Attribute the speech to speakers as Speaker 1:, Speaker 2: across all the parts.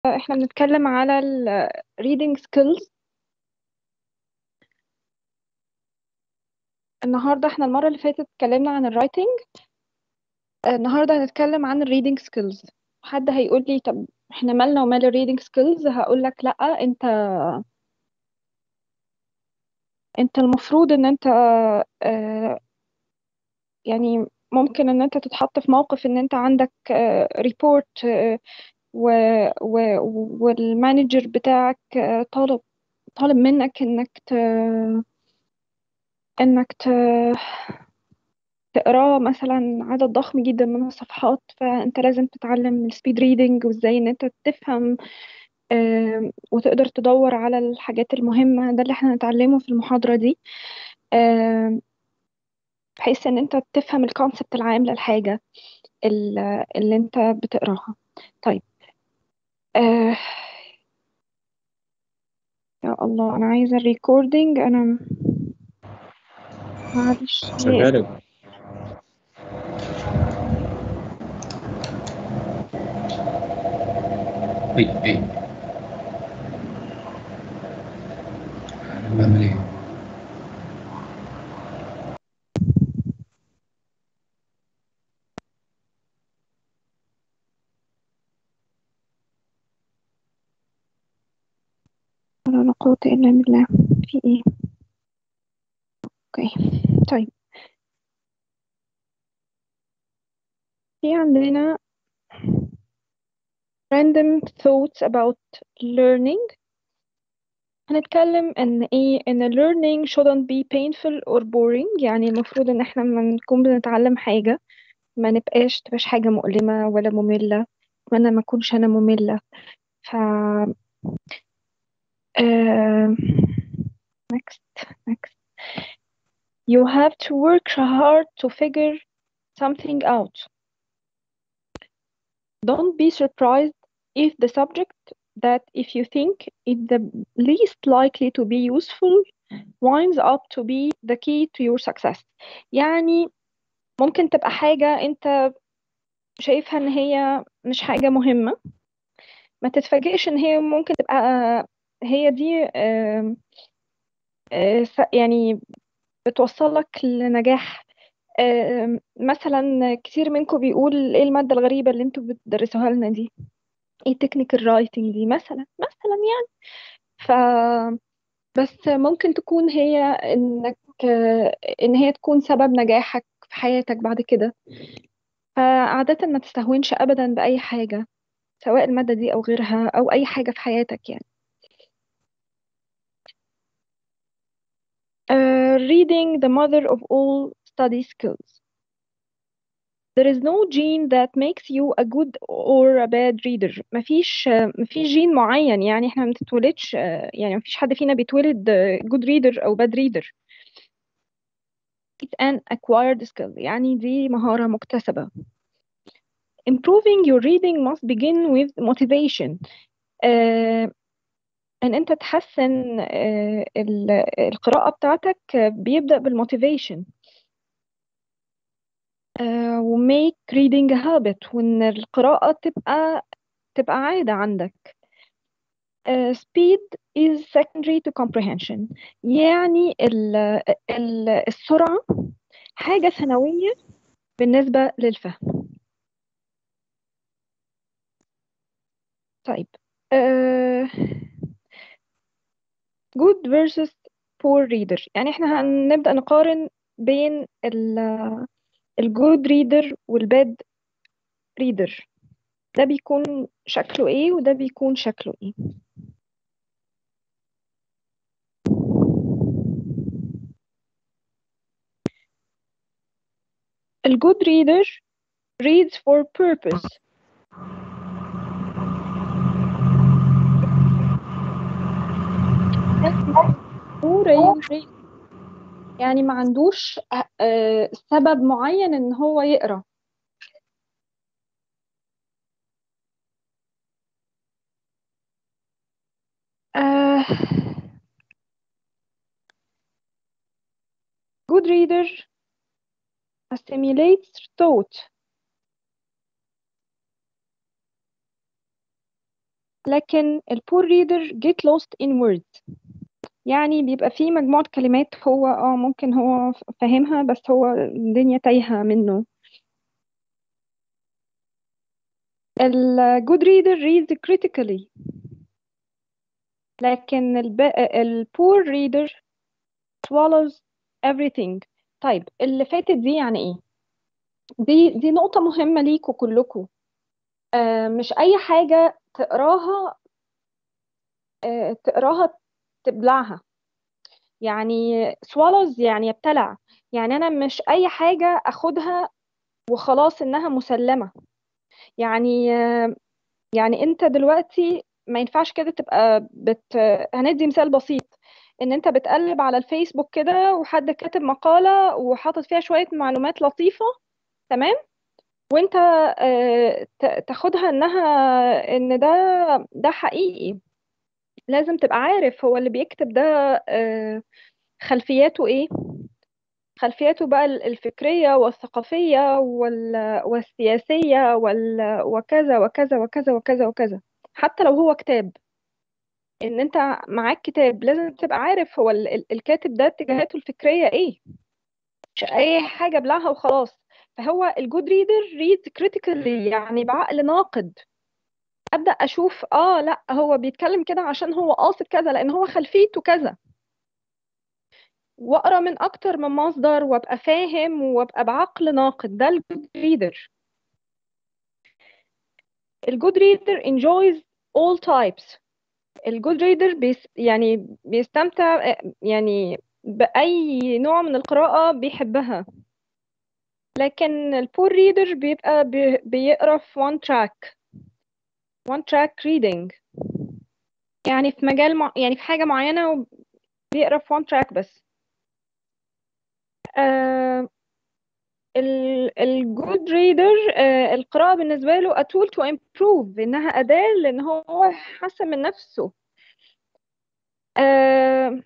Speaker 1: احنا بنتكلم على ال reading skills. النهارده احنا المرة اللي فاتت اتكلمنا عن ال writing. النهارده هنتكلم عن ال reading skills. حد هيقول لي طب احنا مالنا ومال ال reading skills؟ هقول لك لا، انت المفروض ان انت آه، يعني ممكن ان انت تتحط في موقف ان انت عندك ريبورت والمانجر بتاعك طالب منك انك تقراه مثلا عدد ضخم جدا من الصفحات، فانت لازم تتعلم السبيد ريدنج وازاي ان انت تفهم وتقدر تدور على الحاجات المهمة. ده اللي احنا هنتعلمه في المحاضرة دي، آم، بحيث ان انت تفهم الكونسبت العام للحاجة اللي انت بتقراها. طيب، آه، يا الله انا عايزة الريكوردينج. انا معلش
Speaker 2: شغال. اي اي بعمل ايه؟
Speaker 1: ولا قوة الا بالله. في ايه؟ اوكي. طيب، في عندنا random thoughts about learning. هنتكلم ان learning shouldn't be painful or boring. يعني المفروض ان احنا لما نكون بنتعلم حاجة ما تبقاش حاجة مؤلمة ولا مملة. اتمنى ما اكونش انا مملة. ف آه... next next you have to work hard to figure something out. Don't be surprised if the subject that if you think is the least likely to be useful winds up to be the key to your success. يعني ممكن تبقى حاجة انت شايفها ان هي مش حاجة مهمة، ما تتفاجئش ان هي ممكن تبقى هي دي يعني بتوصلك لنجاح. مثلا كتير منكم بيقول ايه المادة الغريبة اللي انتوا بتدرسوها لنا دي؟ ايه تكنيكال رايتنج دي مثلا يعني. ف بس ممكن تكون هي انك ان هي تكون سبب نجاحك في حياتك بعد كده. فعادة ما تستهونش ابدا بأي حاجة، سواء المادة دي او غيرها او اي حاجة في حياتك يعني. Reading the mother of all study skills. There is no gene that makes you a good or a bad reader. مفيش جين معين. يعني احنا ما بنتولدش، يعني مفيش حد فينا بيتولد good reader او bad reader. It's an acquired skill. يعني دي مهارة مكتسبة. Improving your reading must begin with motivation. آه، ان انت تحسن القراءة بتاعتك بيبدأ بالموتيفيشن. وميك reading a habit، وان القراءة تبقى عادة عندك. speed is secondary to comprehension. يعني السرعة حاجة ثانوية بالنسبة للفهم. طيب، uh, good versus poor reader. يعني احنا هنبدأ نقارن بين الجود ريدر والباد ريدر. ده بيكون شكله ايه وده بيكون شكله ايه؟ الجود ريدر reads for purpose. No real reason. يعني ما عندوش سبب معين ان هو يقرأ. آه، good reader assimilates thought. لكن البور ريدر get lost in words. يعني بيبقى فيه مجموعة كلمات هو ممكن هو فاهمها، بس هو الدنيا تايهة منه. ال good reader reads critically، لكن ال poor reader swallows everything. طيب اللي فاتت دي يعني ايه؟ دي نقطة مهمة ليكوا كلكوا. مش أي حاجة تقراها تبلعها. يعني swallows يعني يبتلع. يعني أنا مش أي حاجة أخدها وخلاص إنها مسلمة. يعني يعني أنت دلوقتي ما ينفعش كده تبقى هندي مثال بسيط. إن أنت بتقلب على الفيسبوك كده وحد كاتب مقالة وحاطط فيها شوية معلومات لطيفة، تمام، وانت تاخدها ان ده حقيقي. لازم تبقى عارف هو اللي بيكتب ده خلفياته ايه. خلفياته بقى الفكرية والثقافية والسياسية وكذا وكذا وكذا وكذا وكذا. حتى لو هو كتاب، ان انت معاك كتاب لازم تبقى عارف هو الكاتب ده اتجاهاته الفكرية ايه. مش اي حاجة بلعها وخلاص. فهو الجود ريدر ريدز كريتيكالي، يعني بعقل ناقد. ابدا اشوف لا هو بيتكلم كده عشان هو قاصد كذا، لان هو خلفيته كذا. واقرا من اكتر من مصدر وابقى فاهم وابقى بعقل ناقد. ده الجود ريدر. الجود ريدر enjoys all types. الجود ريدر يعني بيستمتع يعني بأي نوع من القراءة بيحبها. لكن البور ريدر بيبقى بيقرا في one track reading. يعني في مجال يعني في حاجة معينة وبيقرا في one track بس. آه الجود ريدر القراءة بالنسبة له a tool to improve، إنها أداة لأن هو يحسن من نفسه. آه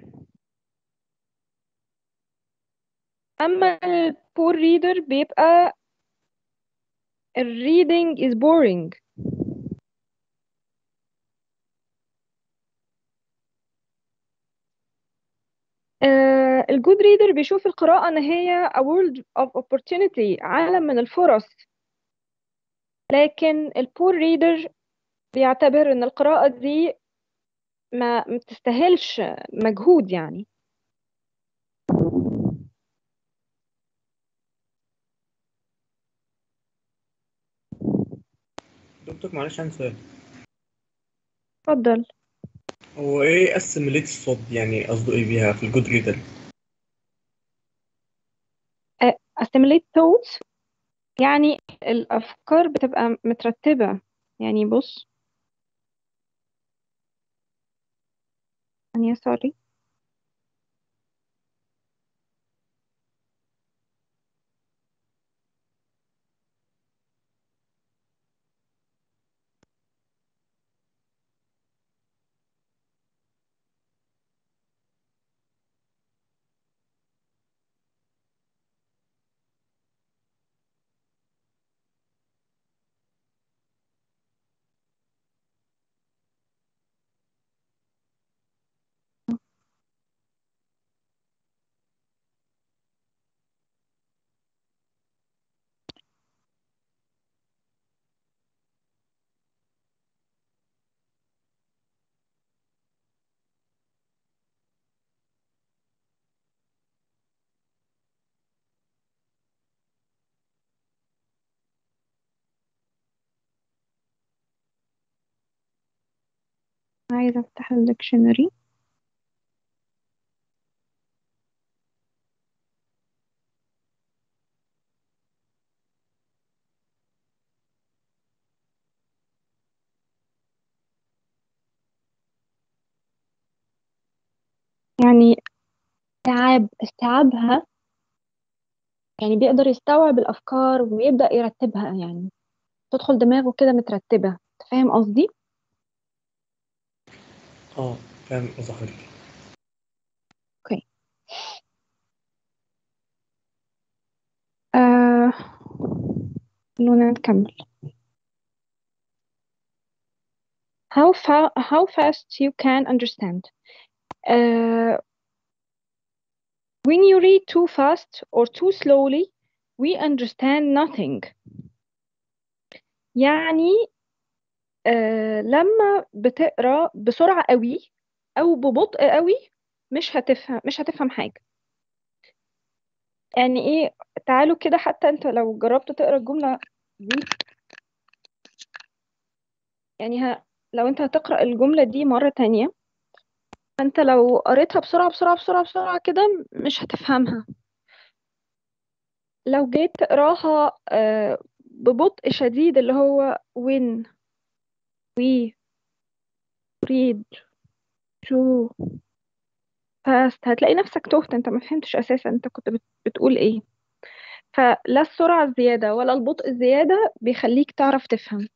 Speaker 1: أما البور ريدر بيبقى reading is boring. الجود ريدر بيشوف القراءة إن هي a world of opportunity، عالم من الفرص. لكن البور ريدر بيعتبر إن القراءة دي ما تستاهلش مجهود يعني.
Speaker 2: دكتور معلش عندي سؤال.
Speaker 1: اتفضل.
Speaker 2: هو ايه اسيميليت الصوت؟ يعني قصده ايه بيها في الجود ريدر؟
Speaker 1: assimilate thoughts يعني الأفكار بتبقى مترتبة. يعني بص، يعني سوري. عايزة أفتح الدكشنري. يعني استيعابها، يعني بيقدر يستوعب الأفكار ويبدأ يرتبها. يعني تدخل دماغه كده مترتبة. أنت فاهم قصدي؟
Speaker 2: اه، فاهم قصدي حضرتك.
Speaker 1: اوكي. آه... خلونا نكمل. how fast you can understand. Uh, when you read too fast or too slowly, we understand nothing. يعني لما بتقرا بسرعة قوي او ببطء قوي مش هتفهم حاجة. يعني ايه؟ تعالوا كده، حتى انت لو جربت تقرا الجملة دي، يعني لو انت هتقرا الجملة دي مرة تانية، فانت لو قريتها بسرعة بسرعة بسرعة بسرعة كده مش هتفهمها. لو جيت تقراها ببطء شديد، اللي هو when we read too fast، هتلاقي نفسك تهت، انت ما فهمتش اساسا انت كنت بتقول ايه. فلا السرعة الزيادة ولا البطء الزيادة بيخليك تعرف تفهم.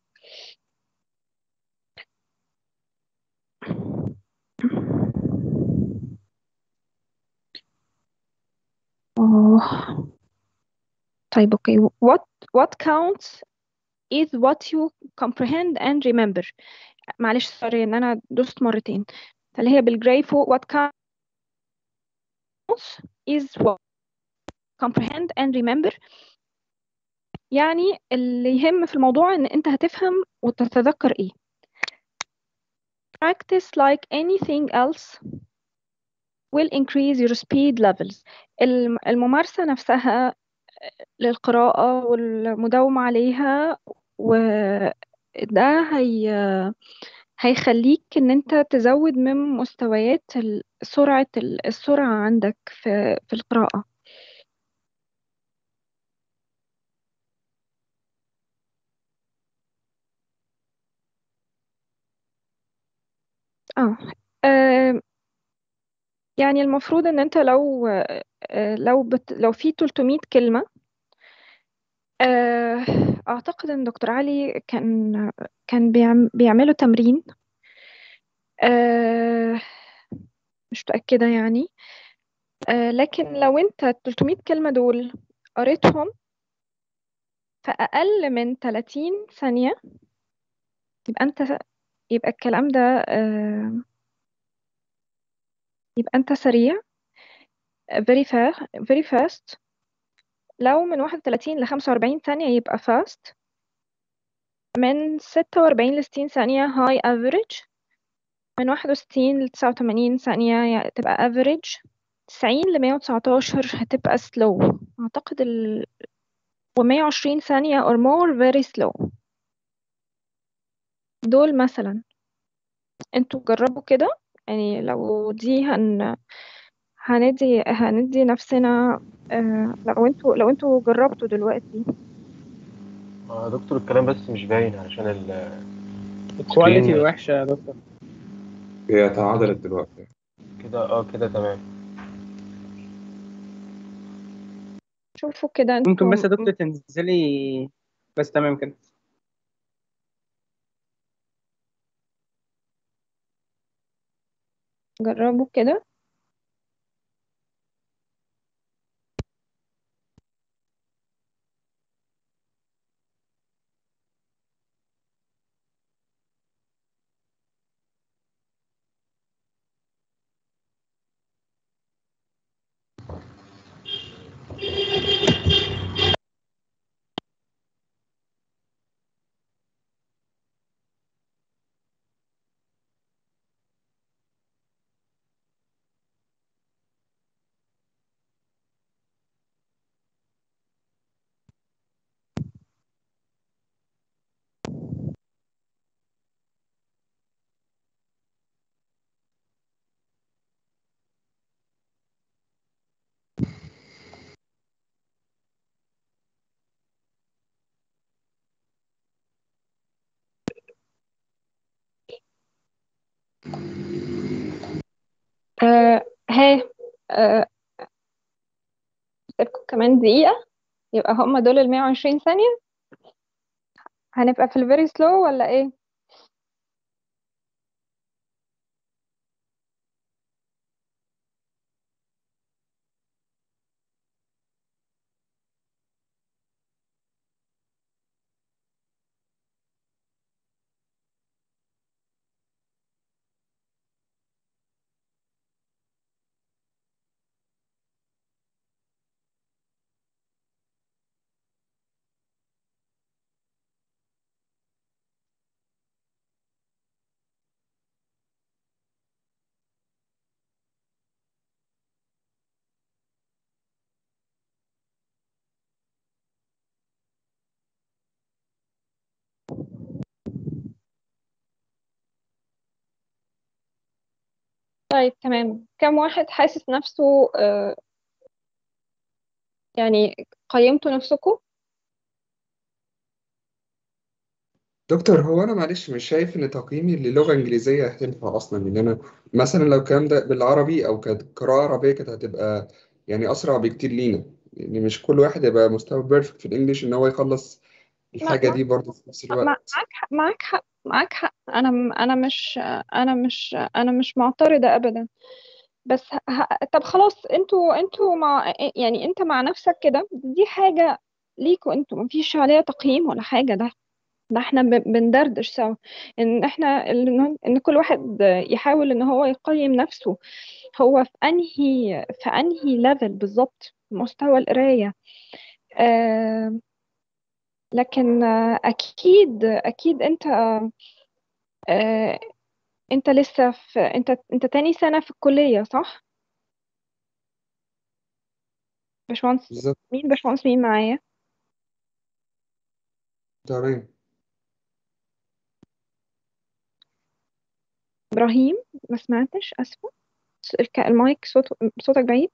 Speaker 1: أوه. طيب اوكي. what counts is what you comprehend and remember. معلش سوري ان انا دوست مرتين. فاللي هي بالجراي فوق what counts is what comprehend and remember. يعني اللي يهم في الموضوع ان انت هتفهم وتتذكر ايه. practice like anything else will increase your speed levels. الممارسة نفسها للقراءة والمداومة عليها، وده هيخليك ان انت تزود من مستويات السرعة عندك في القراءة. اه يعني المفروض ان انت لو في 300 كلمة، آه، اعتقد ان دكتور علي كان بيعملوا تمرين، آه، مش متأكدة يعني. لكن لو انت 300 كلمة دول قريتهم في أقل من 30 ثانية، يبقى انت يبقى الكلام ده يبقى انت سريع، very fast. لو من 31 ل 45 ثانية يبقى fast. من 46 ل 60 ثانية high average. من 61 ل 89 ثانية تبقى average. 90 ل 119 هتبقى slow. أعتقد و120 ثانية or more very slow. دول مثلا انتوا جربوا كده. يعني لو دي هندي نفسنا، لو انتوا جربتوا دلوقتي.
Speaker 3: دكتور الكلام بس مش باين علشان
Speaker 4: الكواليتي
Speaker 3: السكرين.
Speaker 4: وحشة يا دكتور.
Speaker 5: هي تعادلت دلوقتي.
Speaker 3: كده تمام.
Speaker 1: شوفوا كده
Speaker 4: ممكن بس
Speaker 1: انتوا
Speaker 4: يا دكتور تنزلي، بس تمام كده.
Speaker 1: جربوا كده. ها سيبكم كمان دقيقة، يبقى هم دول 120 ثانية. هنبقى في الفيري سلو ولا ايه؟ طيب تمام، كم واحد حاسس نفسه يعني قيمتوا نفسكم؟
Speaker 5: دكتور، هو انا معلش مش شايف ان تقييمي للغه الانجليزيه هتنفع اصلا، ان انا مثلا لو الكلام ده بالعربي او كانت قراءه عربيه كانت هتبقى يعني اسرع بكتير لينا، يعني مش كل واحد يبقى مستوى بيرفكت في الانجليش ان هو يخلص
Speaker 1: ما
Speaker 5: الحاجه دي برضه في نفس الوقت.
Speaker 1: معاك حق، معاك حق، معاك حق. انا مش معترضة ابدا. بس طب خلاص، انتوا مع، يعني انت مع نفسك كده، دي حاجة ليكوا انتوا، مفيش عليها تقييم ولا حاجة. ده احنا بندردش سوا، ان احنا ان كل واحد يحاول ان هو يقيم نفسه، هو في انهي ليفل بالظبط مستوى القراية. آه لكن اكيد آه انت لسه في، انت تاني سنة في الكلية صح؟ باشمهندس
Speaker 5: بالظبط.
Speaker 1: باشمهندس مين معايا؟
Speaker 5: تمام.
Speaker 1: ابراهيم؟ ما سمعتش، اسفة. المايك صوتك بعيد.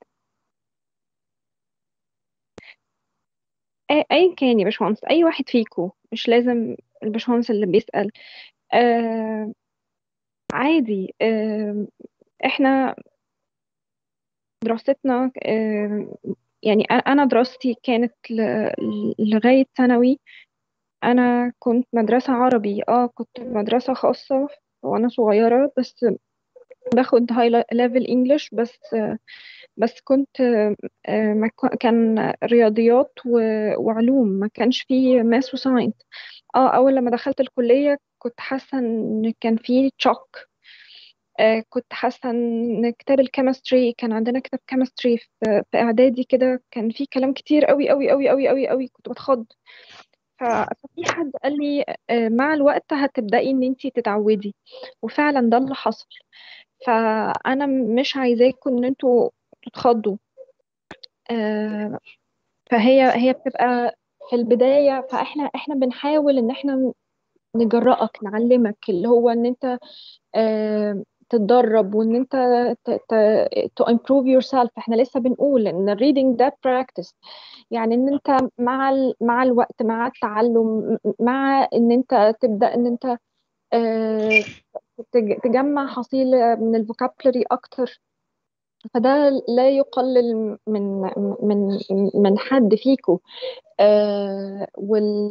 Speaker 1: ايا كان يا باشمهندس، اي واحد فيكو، مش لازم الباشمهندس اللي بيسأل. آه عادي. احنا دراستنا، يعني انا دراستي كانت لغاية ثانوي. انا كنت مدرسة عربي، كنت مدرسة خاصة وانا صغيرة، بس باخد هاي ليفل انجلش بس. بس كنت كان رياضيات وعلوم، ما كانش فيه ماس وساينس. اول لما دخلت الكلية كنت حاسة ان كان فيه تشوك. كنت حاسة ان كتاب الكيمستري، كان عندنا كتاب كيمستري في اعدادي كده، كان فيه كلام كتير قوي قوي قوي قوي قوي قوي، كنت بتخض. ففي حد قال لي مع الوقت هتبدأي ان انتي تتعودي، وفعلا ده اللي حصل. فانا مش عايزاكم ان انتوا تتخضوا. آه، فهي بتبقى في البداية، فاحنا بنحاول ان احنا نجرأك، نعلمك اللي هو ان انت تتدرب، وان انت to improve yourself. احنا لسه بنقول ان الريدنج ده practice، يعني ان انت مع الوقت، مع التعلم، مع ان انت تبدأ ان انت آه، تجمع حصيلة من الفوكابلري اكتر. فده لا يقلل من حد فيكم. آه وال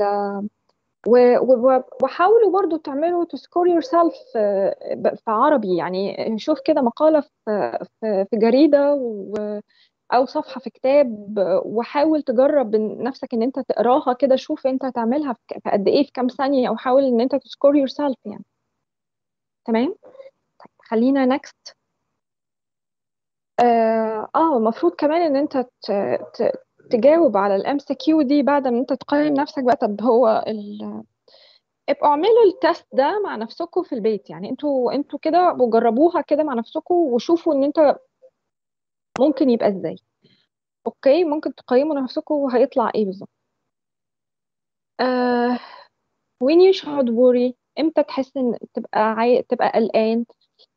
Speaker 1: وحاولوا برضو تعملوا to score yourself في عربي. يعني شوف كده مقالة في جريدة أو صفحة في كتاب، وحاول تجرب نفسك إن أنت تقراها كده، شوف أنت هتعملها في قد إيه، في كام ثانية، أو حاول إن أنت to score yourself يعني. تمام. خلينا next. المفروض كمان إن أنت تجاوب على الام سي كيو دي بعد ما أنت تقيم نفسك بقى. طب هو ابقوا اعملوا التست ده مع نفسكم في البيت، يعني انتوا كده وجربوها كده مع نفسكم، وشوفوا ان انت ممكن يبقى ازاي. اوكي، ممكن تقيموا نفسكم وهيطلع ايه بالظبط. آه when you should worry، امتى تحس ان تبقى قلقان؟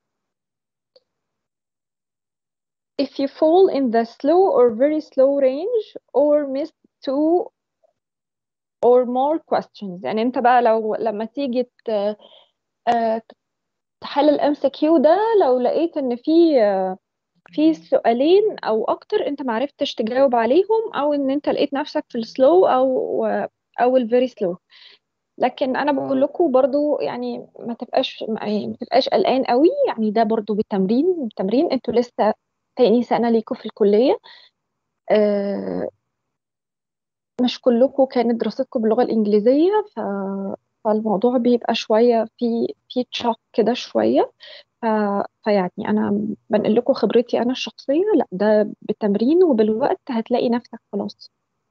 Speaker 1: if you fall in the slow or very slow range or miss two or more questions. يعني انت بقى لما تيجي آه، تحل الام سي كيو ده، لو لقيت ان في سؤالين او اكتر انت معرفتش تجاوب عليهم، او ان انت لقيت نفسك في السلو او الفيري سلو. لكن انا بقول لكم برضو، يعني ما تبقاش قلقان قوي، يعني ده برضو بالتمرين. انتوا لسه تاني سنة ليكوا في الكلية. آه، مش كلكم كانت دراستكم باللغة الإنجليزية، فالموضوع بيبقى شوية في تشوك كده شوية. ف... فيعني أنا بنقل لكم خبرتي أنا الشخصية، لا ده بالتمرين وبالوقت هتلاقي نفسك خلاص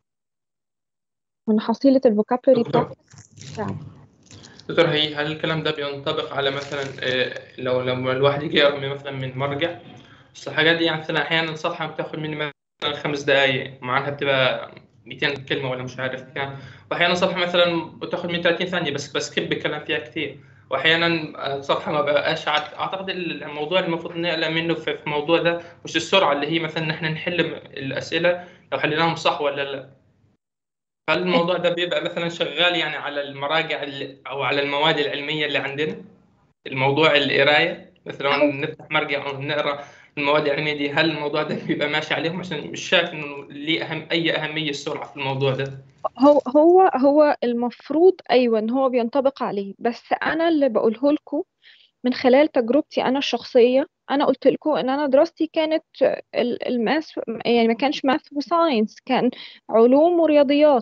Speaker 1: من حصيلة الفوكابلري بتاعتك.
Speaker 6: دكتور
Speaker 1: يعني
Speaker 6: دكتور هل الكلام ده بينطبق على مثلا لو لما الواحد يجي يقرا مثلا من مرجع؟ بس الحاجات دي يعني مثلا أحيانا الصفحة بتاخد مني مثلا 5 دقايق، مع إنها بتبقى 200 كلمة ولا مش عارف كام، وأحيانا صفحة مثلا بتاخد مني 30 ثانية بس كيف بتكلم فيها كتير. واحيانا الصفحه ما بقاش اعتقد الموضوع اللي المفروض نقلق منه في الموضوع ده مش السرعه، اللي هي مثلا ان احنا نحل الاسئله لو حليناهم صح ولا لا. هل الموضوع ده بيبقى مثلا شغال يعني على المراجع او على المواد العلميه اللي عندنا؟ الموضوع القرايه مثلا
Speaker 1: هو
Speaker 6: نفتح مرجع او نقرا المواد العلميه دي، هل الموضوع ده بيبقى ماشي عليهم؟ عشان مش شايف انه ليه اي اهميه السرعه في الموضوع ده.
Speaker 1: هو المفروض ايوه ان هو بينطبق عليه، بس انا اللي بقوله لكم من خلال تجربتي انا الشخصيه. انا قلت لكم ان انا دراستي كانت الماس، يعني ما كانش ماث وساينس، كان علوم ورياضيات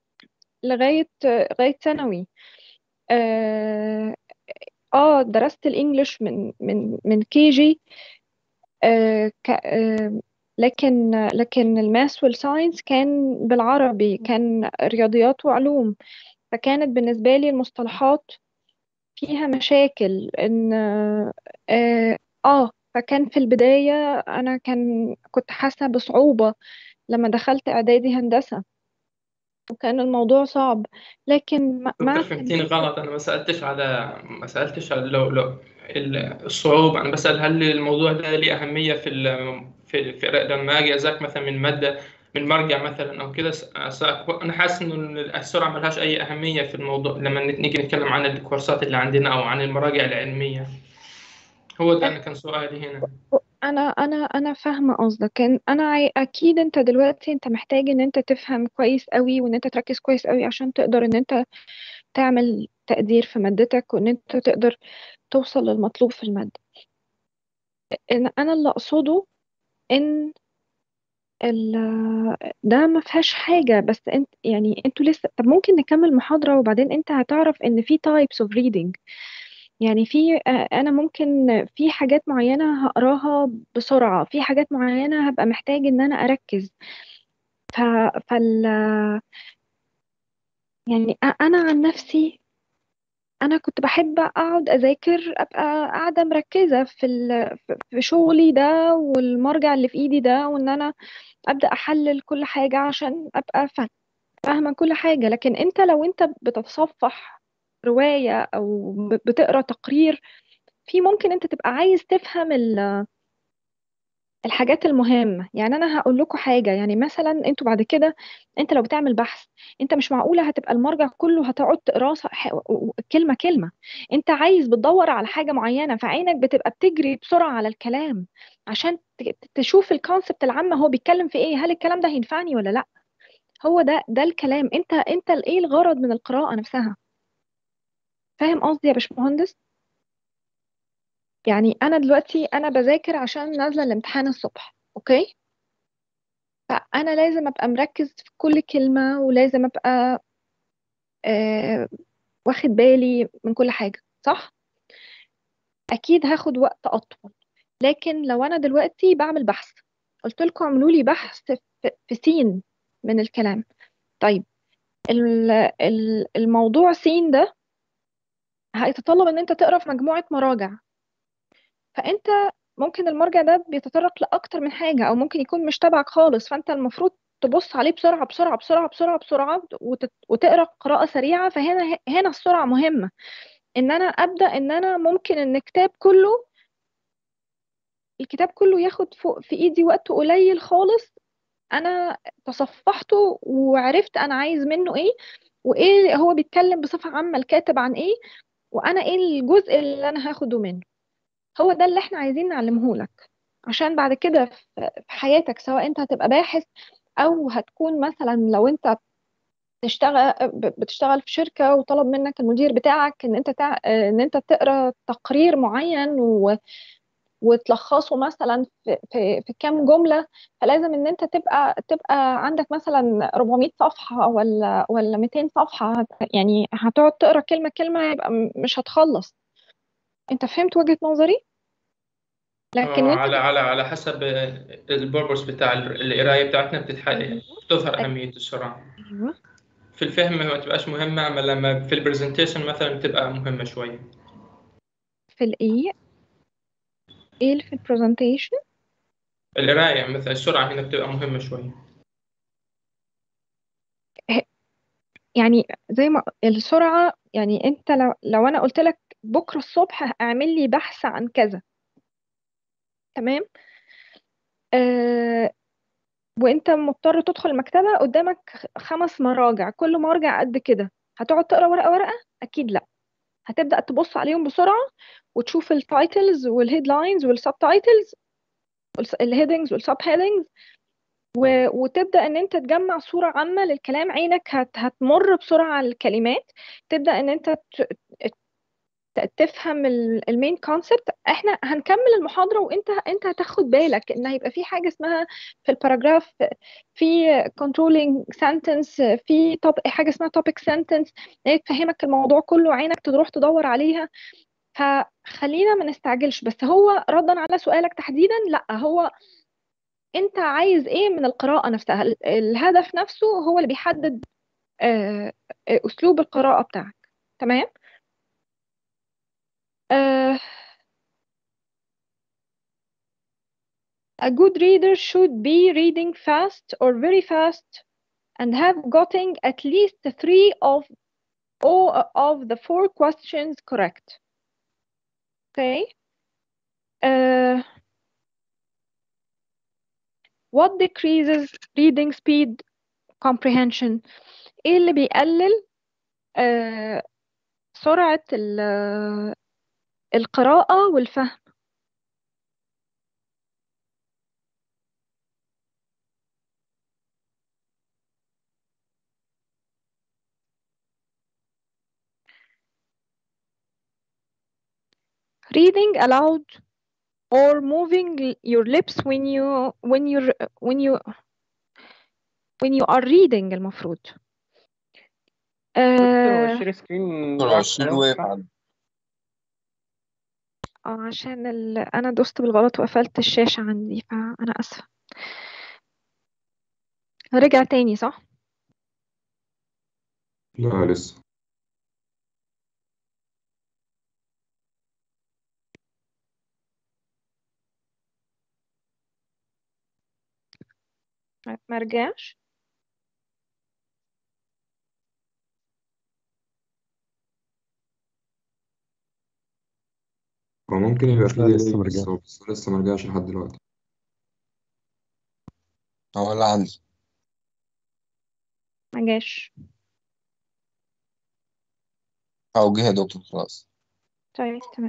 Speaker 1: لغايه ثانوي. اه درست الانجليش من كي جي. آه ك آه لكن الماس والساينس كان بالعربي، كان رياضيات وعلوم. فكانت بالنسبة لي المصطلحات فيها مشاكل ان فكان في البداية انا كنت حاسة بصعوبة لما دخلت اعدادي هندسة، وكان الموضوع صعب. لكن مع
Speaker 6: دكتور فهمتيني غلط، انا ما سالتش على لو الصعوبه. انا بسال هل الموضوع ده ليه اهميه في لما اجي اذاكر مثلا من ماده من مرجع مثلا او كده. انا حاسس انه السرعه ملهاش اي اهميه في الموضوع لما نيجي نتكلم عن الكورسات اللي عندنا او عن المراجع العلميه. هو ده انا كان سؤالي هنا.
Speaker 1: انا فاهمه قصدك. اكيد انت دلوقتي انت محتاج ان انت تفهم كويس قوي، وان انت تركز كويس قوي عشان تقدر ان انت تعمل تقدير في مادتك، وان انت تقدر توصل للمطلوب في الماده. انا اللي اقصده ان ده ما فيهاش حاجه، بس انت يعني انتوا لسه. طب ممكن نكمل محاضره وبعدين انت هتعرف ان في types of reading. يعني في انا ممكن في حاجات معينة هقراها بسرعة، في حاجات معينة هبقى محتاج ان انا اركز. ف... فال يعني انا عن نفسي انا كنت بحب اقعد اذاكر، ابقى قاعدة مركزة في شغلي ده والمرجع اللي في ايدي ده، وان انا ابدا احلل كل حاجة عشان ابقى فاهمة كل حاجة. لكن انت لو انت بتتصفح رواية او بتقرا تقرير، في ممكن انت تبقى عايز تفهم الحاجات المهمة. يعني أنا هقول لكم حاجة، يعني مثلا أنتوا بعد كده، أنت لو بتعمل بحث، أنت مش معقولة هتبقى المرجع كله هتقعد تقراه كلمة كلمة. أنت عايز بتدور على حاجة معينة، فعينك بتبقى بتجري بسرعة على الكلام عشان تشوف الكونسبت العامة هو بيتكلم في إيه، هل الكلام ده هينفعني ولا لأ. هو ده الكلام. أنت إيه الغرض من القراءة نفسها؟ فاهم قصدي يا باشمهندس؟ يعني أنا دلوقتي أنا بذاكر عشان نازلة الامتحان الصبح، أوكي؟ فأنا لازم أبقى مركز في كل كلمة، ولازم أبقى آه واخد بالي من كل حاجة، صح؟ أكيد هاخد وقت أطول. لكن لو أنا دلوقتي بعمل بحث، قلت لكم اعملوا لي بحث في سين من الكلام. طيب الموضوع سين ده هيتطلب ان انت تقرا في مجموعة مراجع. فانت ممكن المرجع ده بيتطرق لأكتر من حاجة، او ممكن يكون مش تبعك خالص، فانت المفروض تبص عليه بسرعة بسرعة بسرعة بسرعة بسرعة، وتقرأ قراءة سريعة. فهنا السرعة مهمة. ان انا ابدأ ان انا ممكن ان الكتاب كله ياخد فوق في ايدي وقت قليل خالص. انا تصفحته وعرفت انا عايز منه ايه، وايه هو بيتكلم بصفة عامة الكاتب عن ايه، وانا ايه الجزء اللي انا هاخده منه. هو ده اللي احنا عايزين نعلمه لك، عشان بعد كده في حياتك، سواء انت هتبقى باحث او هتكون مثلا لو انت بتشتغل في شركة وطلب منك المدير بتاعك ان انت تقرا تقرير معين وتلخصه مثلا في كام جملة. فلازم ان انت تبقى عندك مثلا 400 صفحة ولا 200 صفحة. يعني هتقعد تقرا كلمة كلمة، يبقى مش هتخلص. انت فهمت وجهة نظري؟ لكن وانت
Speaker 6: على حسب البوربس بتاع القرايه بتاعتنا
Speaker 1: ايوه
Speaker 6: بتظهر اهميه السرعه.
Speaker 1: ايوه
Speaker 6: في الفهم ما تبقاش مهمه، اما لما في البرزنتيشن مثلا بتبقى مهمه شويه.
Speaker 1: في الايه، ايه اللي في البرزنتيشن؟
Speaker 6: القرايه مثلا السرعه هنا بتبقى مهمه شويه.
Speaker 1: يعني زي ما السرعة، يعني انت لو انا قلت لك بكرة الصبح اعمل لي بحث عن كذا. تمام. آه وانت مضطر تدخل المكتبة قدامك 5 مراجع، كل مرجع قد كده، هتقعد تقرا ورقة ورقة؟ اكيد لا. هتبدأ تبص عليهم بسرعة وتشوف التايتلز والهيدلاينز والسب تايتلز، الهيدنجز والسب هيدنجز، وتبدأ ان انت تجمع صورة عامة للكلام. عينك هتمر بسرعة على الكلمات، تبدأ ان انت تفهم المين كونسبت. احنا هنكمل المحاضرة وانت هتاخد بالك ان هيبقى في حاجة اسمها في الباراجراف، في controlling sentence، في حاجة اسمها topic sentence، هي تفهمك الموضوع كله، عينك تروح تدور عليها. فخلينا ما نستعجلش. بس هو ردا على سؤالك تحديدا، لا، هو انت عايز ايه من القراءة نفسها؟ الهدف نفسه هو اللي بيحدد اسلوب القراءة بتاعك. تمام. آه، A good reader should be reading fast or very fast and have gotten at least 3 of all of the 4 questions correct. Okay. Uh, what decreases reading speed comprehension؟ ايه اللي بيقلل سرعة القراءة والفهم؟ reading aloud or moving your lips when you are reading المفروض.
Speaker 4: دكتور هو الشير سكرين
Speaker 7: دكتور
Speaker 4: واقف
Speaker 7: الشير
Speaker 4: عليهم
Speaker 7: واقف
Speaker 4: صح؟
Speaker 7: عندي.
Speaker 1: عشان انا دوست بالغلط وقفلت الشاشة عندي، فانا اسفة. رجع تاني صح؟
Speaker 5: لا لسه.
Speaker 1: ما رجعش.
Speaker 5: هو ممكن يبقى فيه
Speaker 8: لا لسه
Speaker 5: ديلي،
Speaker 8: مرجع.
Speaker 5: بس هو لسه مرجعش لحد دلوقتي.
Speaker 7: هو اللي عندي.
Speaker 1: ما جاش.
Speaker 7: أو جه يا دكتور خلاص.
Speaker 1: طيب تمام.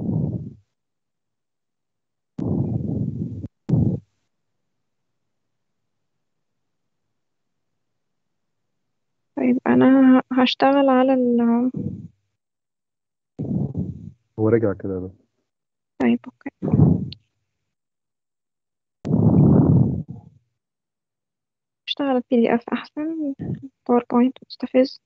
Speaker 1: طيب انا هشتغل على
Speaker 8: هو رجع كده ده.
Speaker 1: طيب اوكي. اشتغل PDF احسن، باوربوينت مستفز.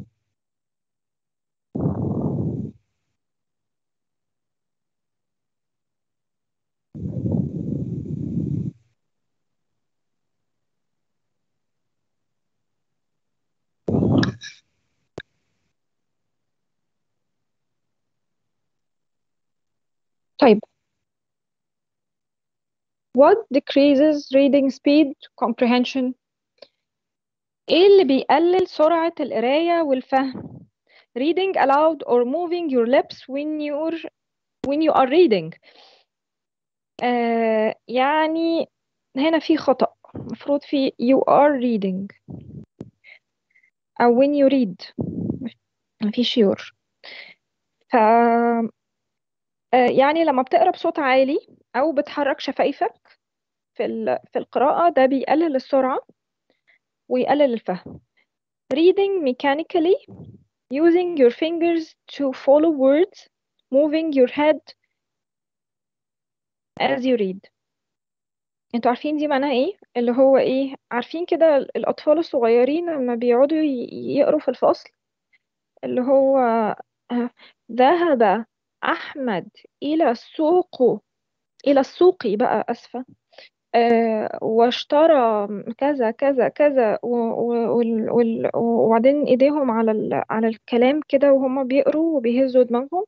Speaker 1: طيب what decreases reading speed comprehension؟ ايه اللي بيقلل سرعة القراية والفهم؟ reading aloud or moving your lips when you are reading. يعني هنا في خطأ، المفروض في you are reading أو when you read، مفيش your. ف يعني لما بتقرا بصوت عالي أو بتحرك شفايفك في القراءة، ده بيقلل السرعة ويقلل الفهم. reading mechanically using your fingers to follow words, moving your head as you read. انتوا عارفين دي معناها ايه؟ اللي هو ايه، عارفين كده الأطفال الصغيرين لما بيقعدوا يقروا في الفصل، اللي هو ذهب أحمد إلى السوق، إلى السوق بقى أسفة، واشترى كذا كذا كذا، وبعدين ايديهم على الكلام كده وهما بيقروا وبيهزوا دماغهم.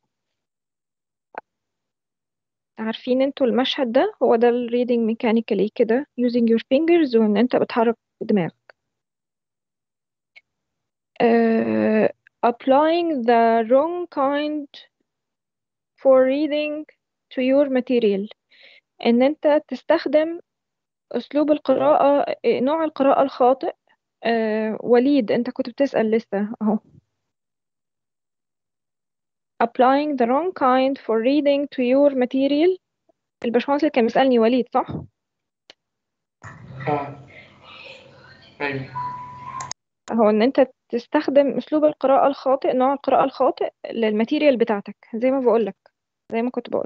Speaker 1: عارفين انتوا المشهد ده؟ هو ده ال reading mechanically كده using your fingers، وان انت بتحرك دماغك. applying the wrong kind for reading to your material. ان انت تستخدم اسلوب القراءة، نوع القراءة الخاطئ. وليد انت كنت بتسأل لسه اهو. applying the wrong kind for reading to your material. الباشمهندس اللي كان بيسألني وليد صح؟
Speaker 6: أيوه.
Speaker 1: هو ان انت تستخدم اسلوب القراءة الخاطئ، نوع القراءة الخاطئ للماتيريال بتاعتك، زي ما بقولك، زي ما كنت بقول.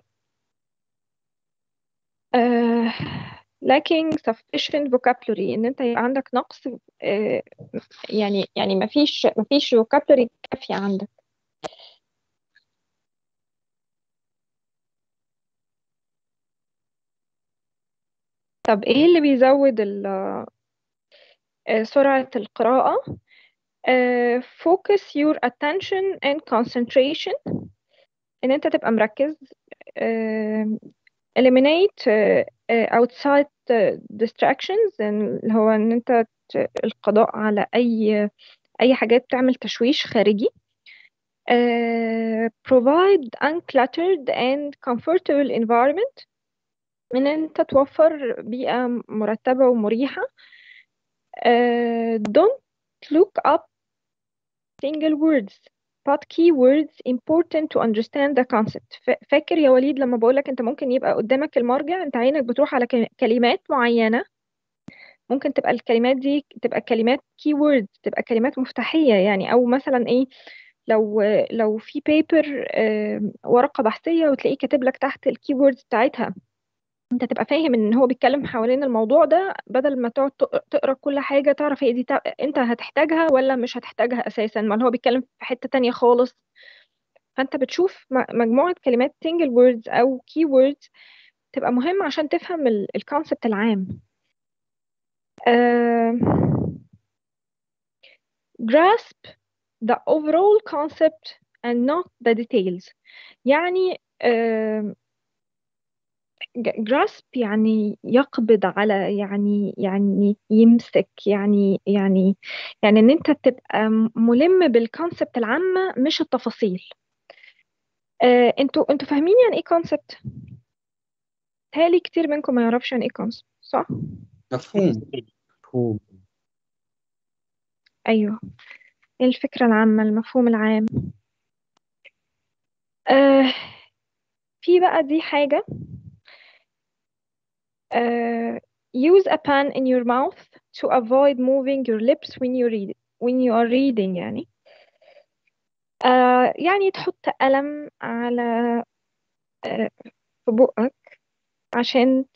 Speaker 1: lacking sufficient vocabulary، ان انت يبقى عندك نقص. يعني مفيش vocabulary كافية عندك. طب ايه اللي بيزود سرعة القراءة؟ focus your attention and concentration، ان انت تبقى مركز. eliminate outside distractions، اللي هو ان انت القضاء على اي حاجات تعمل تشويش خارجي. provide uncluttered and comfortable environment، ان انت توفر بيئة مرتبة ومريحة. don't look up single words but key words important to understand the concept. فاكر يا وليد لما بقولك انت ممكن يبقى قدامك المرجع، انت عينك بتروح على كلمات معينة، ممكن تبقى الكلمات دي تبقى كلمات key words، تبقى كلمات مفتاحية يعني. او مثلا ايه، لو في بيبر، ورقة بحثية، وتلاقيه كاتب لك تحت الكي ووردز بتاعتها، انت تبقى فاهم ان هو بيتكلم حوالين الموضوع ده، بدل ما تقعد تقرا كل حاجة تعرف هي دي انت هتحتاجها ولا مش هتحتاجها اساسا، ما هو بيتكلم في حتة تانية خالص. فانت بتشوف مجموعة كلمات single words او key words تبقى مهم عشان تفهم الكونسبت العام. grasp the overall concept and not the details. يعني grasp يعني يقبض على، يعني يمسك، يعني ان انت تبقى ملم بالكونسبت العامة مش التفاصيل. انتوا فاهمين يعني ايه كونسبت؟ تالي كتير منكم ما يعرفش يعني ايه كونسبت، صح؟
Speaker 5: مفهوم.
Speaker 8: مفهوم.
Speaker 1: ايوه، الفكرة العامة، المفهوم العام. آه في بقى دي حاجة. use a pen in your mouth to avoid moving your lips when you are reading. يعني تحط قلم على في بقك عشان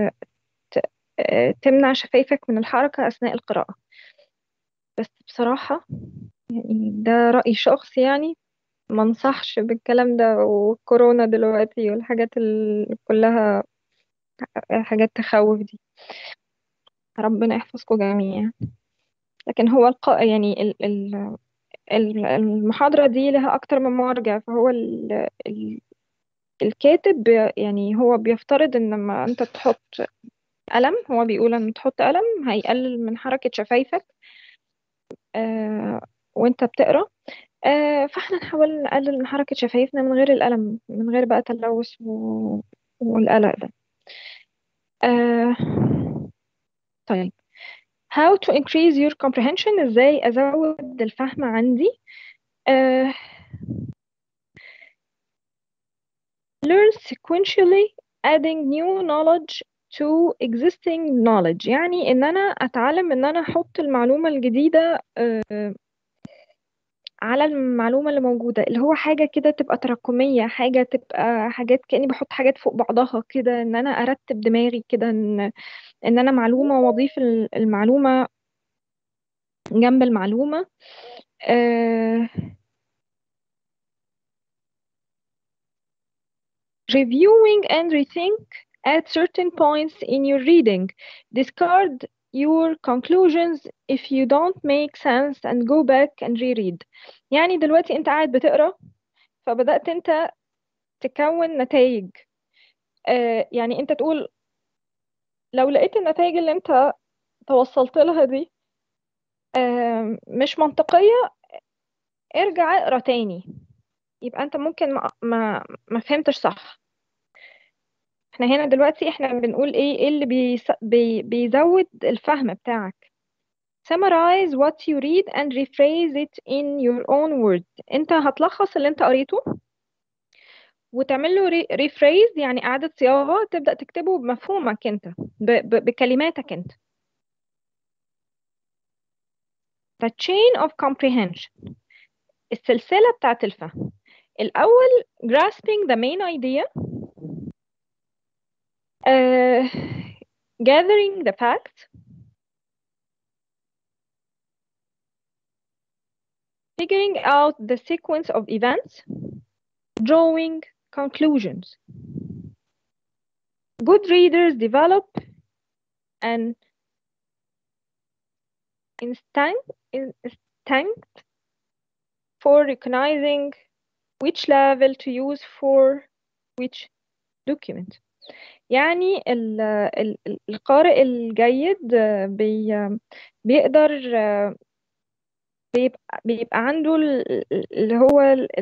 Speaker 1: تمنع شفايفك من الحركة أثناء القراءة. بس بصراحة يعني ده رأي شخصي، يعني ما انصحش بالكلام ده، والكورونا دلوقتي والحاجات كلها حاجات تخوف دي. ربنا يحفظكم جميعا. لكن هو يعني المحاضرة دي لها أكتر من مرجع، فهو الكاتب يعني هو بيفترض إن لما أنت تحط قلم، هو بيقول إن تحط قلم هيقلل من حركة شفايفك وأنت بتقرأ. فاحنا نحاول نقلل من حركة شفايفنا من غير القلم، من غير بقى تلوث والقلق ده. طيب، how to increase your comprehension، ازاي ازود الفهم عندي؟ learn sequentially adding new knowledge to existing knowledge. يعني ان انا اتعلم ان انا احط المعلومة الجديدة على المعلومة اللي موجودة، اللي هو حاجة كده تبقى تراكمية، حاجة تبقى حاجات كأني بحط حاجات فوق بعضها كده، ان انا ارتب دماغي كده، ان انا معلومة واضيف المعلومة جنب المعلومة. reviewing and rethink at certain points in your reading. Discard your conclusions if you don't make sense and go back and reread. يعني دلوقتي انت قاعد بتقرأ، فبدأت انت تكون نتائج. يعني انت تقول لو لقيت النتائج اللي انت توصلت لها دي مش منطقية، ارجع اقرأ تاني. يبقى انت ممكن ما فهمتش صح. احنا هنا دلوقتي احنا بنقول ايه اللي بيزود الفهم بتاعك. summarize what you read and rephrase it in your own words. انت هتلخص اللي انت قريته وتعمل له rephrase، يعني إعادة صياغة، تبدأ تكتبه بمفهومك انت، بكلماتك انت. the chain of comprehension، السلسلة بتاعت الفهم. الأول grasping the main idea، gathering the facts، figuring out the sequence of events، drawing conclusions. Good readers develop an instinct for recognizing which level to use for which document. يعني القارئ الجيد بيقدر بيبقى عنده اللي هو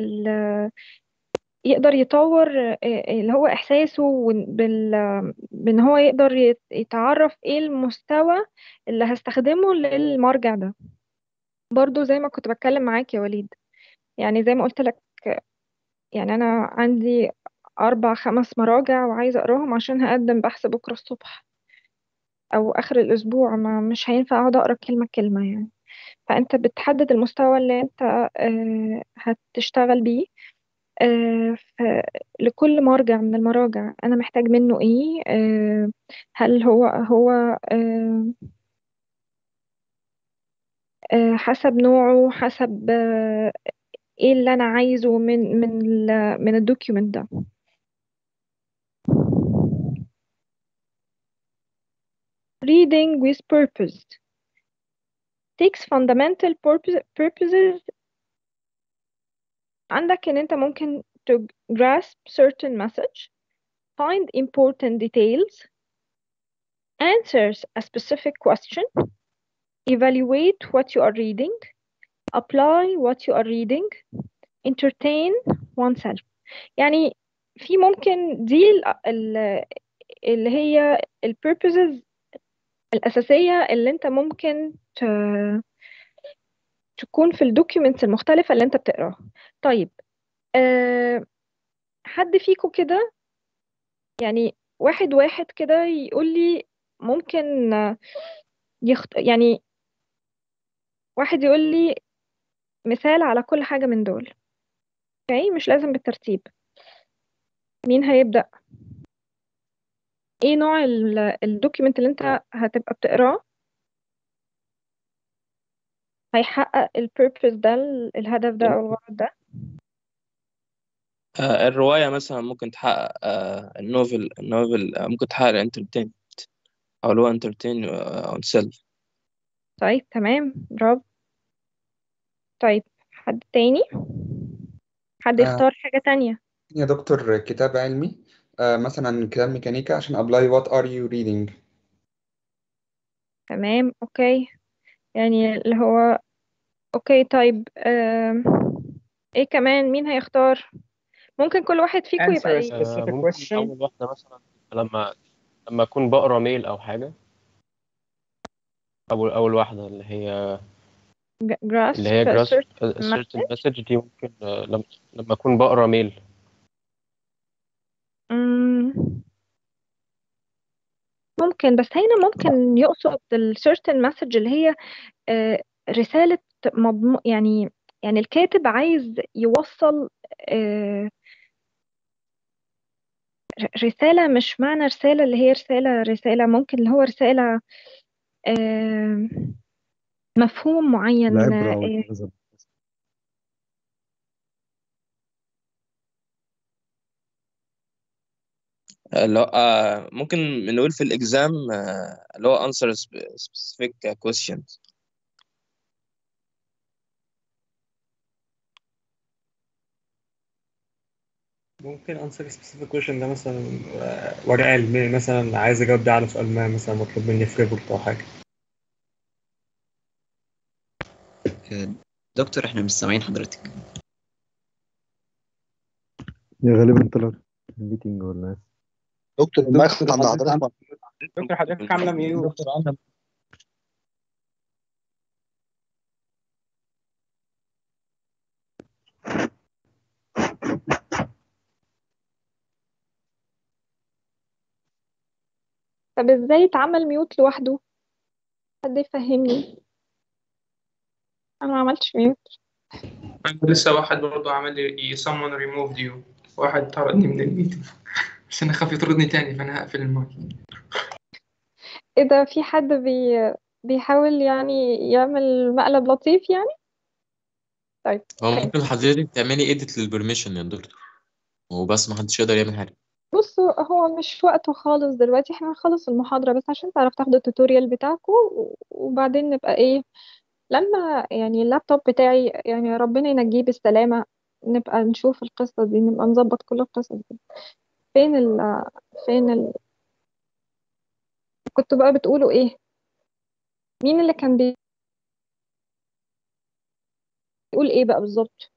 Speaker 1: يقدر يطور اللي هو إحساسه بأن هو يقدر يتعرف إيه المستوى اللي هستخدمه للمرجع ده. برضو زي ما كنت بتكلم معاك يا وليد، يعني زي ما قلت لك، يعني أنا عندي 4-5 مراجع وعايزة أقراهم عشان هقدم بحث بكرة الصبح أو آخر الأسبوع، مش هينفع أقعد أقرأ كلمة كلمة يعني. فأنت بتحدد المستوى اللي أنت هتشتغل بيه. لكل مرجع من المراجع أنا محتاج منه إيه. هل هو حسب نوعه، حسب إيه اللي أنا عايزه من الدوكيومنت ده. reading with purpose takes fundamental purposes. عندك إن أنت ممكن to grasp certain message, find important details, answers a specific question, evaluate what you are reading, apply what you are reading, entertain oneself. يعني في ممكن دي اللي هي ال purposes الأساسية اللي أنت ممكن تكون في الدوكيومنتس المختلفة اللي أنت بتقراها. طيب حد فيكم كده يعني واحد كده يقول لي ممكن يعني واحد يقول لي مثال على كل حاجة من دول. اوكي، مش لازم بالترتيب. مين هيبدأ؟ ايه نوع الدوكيمنت اللي انت هتبقى بتقراه هيحقق البيربز ده، الهدف ده او الغرض ده؟
Speaker 9: الرواية مثلا ممكن تحقق النوفل ممكن تحقق الانترتين أو اللي هو انترتين اون سيلف.
Speaker 1: طيب تمام، برافو. طيب حد تاني، حد يختار حاجة تانية.
Speaker 5: يا دكتور كتاب علمي، مثلا كتاب ميكانيكا عشان apply what are you reading.
Speaker 1: تمام، اوكي. يعني اللي هو اوكي. طيب ايه كمان؟ مين هيختار؟ ممكن كل واحد فيكم
Speaker 4: answer a
Speaker 1: يبقى
Speaker 4: specific
Speaker 3: ممكن
Speaker 4: question.
Speaker 3: أول واحدة مثلا لما أكون بقرا ميل أو حاجة. أول واحدة اللي هي
Speaker 1: grasp a
Speaker 3: grasp
Speaker 1: certain
Speaker 3: a certain
Speaker 1: message.
Speaker 3: message دي ممكن لما أكون بقرا ميل.
Speaker 1: ممكن، بس هنا ممكن يقصد ال certain message اللي هي رسالة يعني الكاتب عايز يوصل رسالة. مش معنى رسالة اللي هي رسالة ممكن اللي هو رسالة مفهوم معين.
Speaker 8: العبرة والنظر.
Speaker 9: اللي هو ممكن نقول في الإكزام اللي هو answer specific questions.
Speaker 2: ممكن answer specific question ده مثلا ورقة علمية، مثلا عايز أجاوب ده على سؤال ما مثلا مطلوب مني في ريبورت أو حاجة.
Speaker 10: دكتور احنا مش سامعين حضرتك.
Speaker 8: هي غالبا طلعت ميتنج ولا ايه؟
Speaker 7: دكتور المايك عند حضرتك
Speaker 4: دكتور حضرتك عامله ميوت.
Speaker 7: دكتور عندك.
Speaker 1: طب ازاي يتعمل ميوت لوحده؟ حد يفهمني. انا ما عملتش ميوت.
Speaker 6: عندي لسه واحد برضه عمل لي someone removed you. واحد طردني من الميتنج بس أنا خاف يطردني تاني فأنا هقفل المايك.
Speaker 1: ايه ده؟ في حد بيحاول يعني يعمل مقلب لطيف يعني. طيب
Speaker 10: هو
Speaker 1: اوكي.
Speaker 10: ممكن حضرتك تعملي ايديت للبرميشن يا دكتور، وبس ما حدش يقدر يعمل حاجة.
Speaker 1: بصوا، هو مش وقته خالص دلوقتي، احنا هنخلص المحاضرة بس عشان تعرف تاخدوا التوتوريال بتاعكم، وبعدين نبقى ايه لما يعني اللابتوب بتاعي يعني ربنا ينجيه بالسلامة، نبقى نشوف القصة دي، نبقى نظبط كل القصص دي. فين ال كنتوا بقى بتقولوا ايه؟ مين اللي كان بيقول ايه بقى بالظبط؟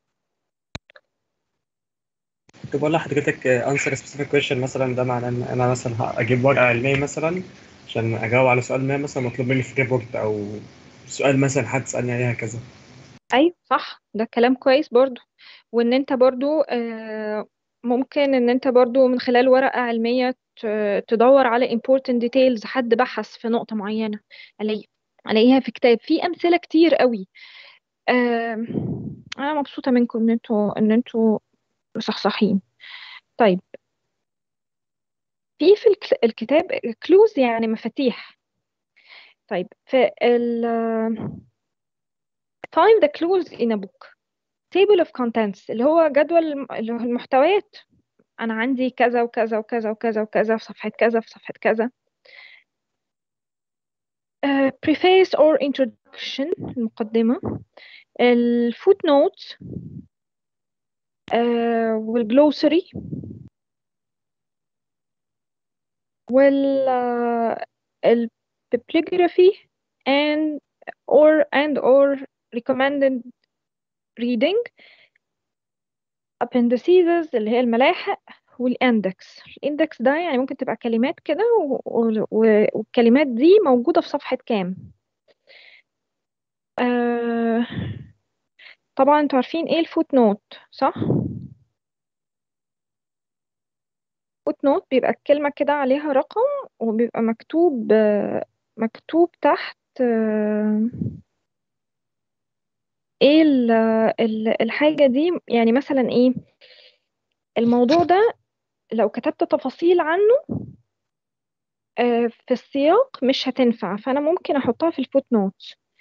Speaker 2: كنت بقول لحضرتك answer a specific question مثلا، ده معناه ان انا مثلا اجيب ورقه علميه مثلا عشان اجاوب على سؤال ما مثلا مطلوب مني في ريبورت، او سؤال مثلا حد سالني عليه هكذا.
Speaker 1: ايوه صح، ده كلام كويس برضو. وان انت برضو ممكن ان انت برضو من خلال ورقة علمية تدور على important details، حد بحث في نقطة معينة، الاقيها في كتاب، في امثلة كتير قوي. انا مبسوطة منكم ان انتوا صحصحين. طيب، في الكتاب clues يعني مفاتيح. طيب في find the clues in a book. table of contents اللي هو جدول اللي هو المحتويات. أنا عندي كذا وكذا وكذا وكذا وكذا في صفحة كذا في صفحة كذا. preface or introduction المقدمة، الفوت والجلوسري البيبليوغرافي and or recommended reading، appendices اللي هي الملاحق، الاندكس ده يعني ممكن تبقى كلمات كده والكلمات دي موجودة في صفحة كام. آه طبعا انتوا عارفين ايه الفوت نوت، صح؟ فوت نوت بيبقى الكلمة كده عليها رقم، وبيبقى مكتوب تحت ايه الحاجة دي، يعني مثلا ايه الموضوع ده. لو كتبت تفاصيل عنه في السياق مش هتنفع، فأنا ممكن أحطها في الفوت نوت.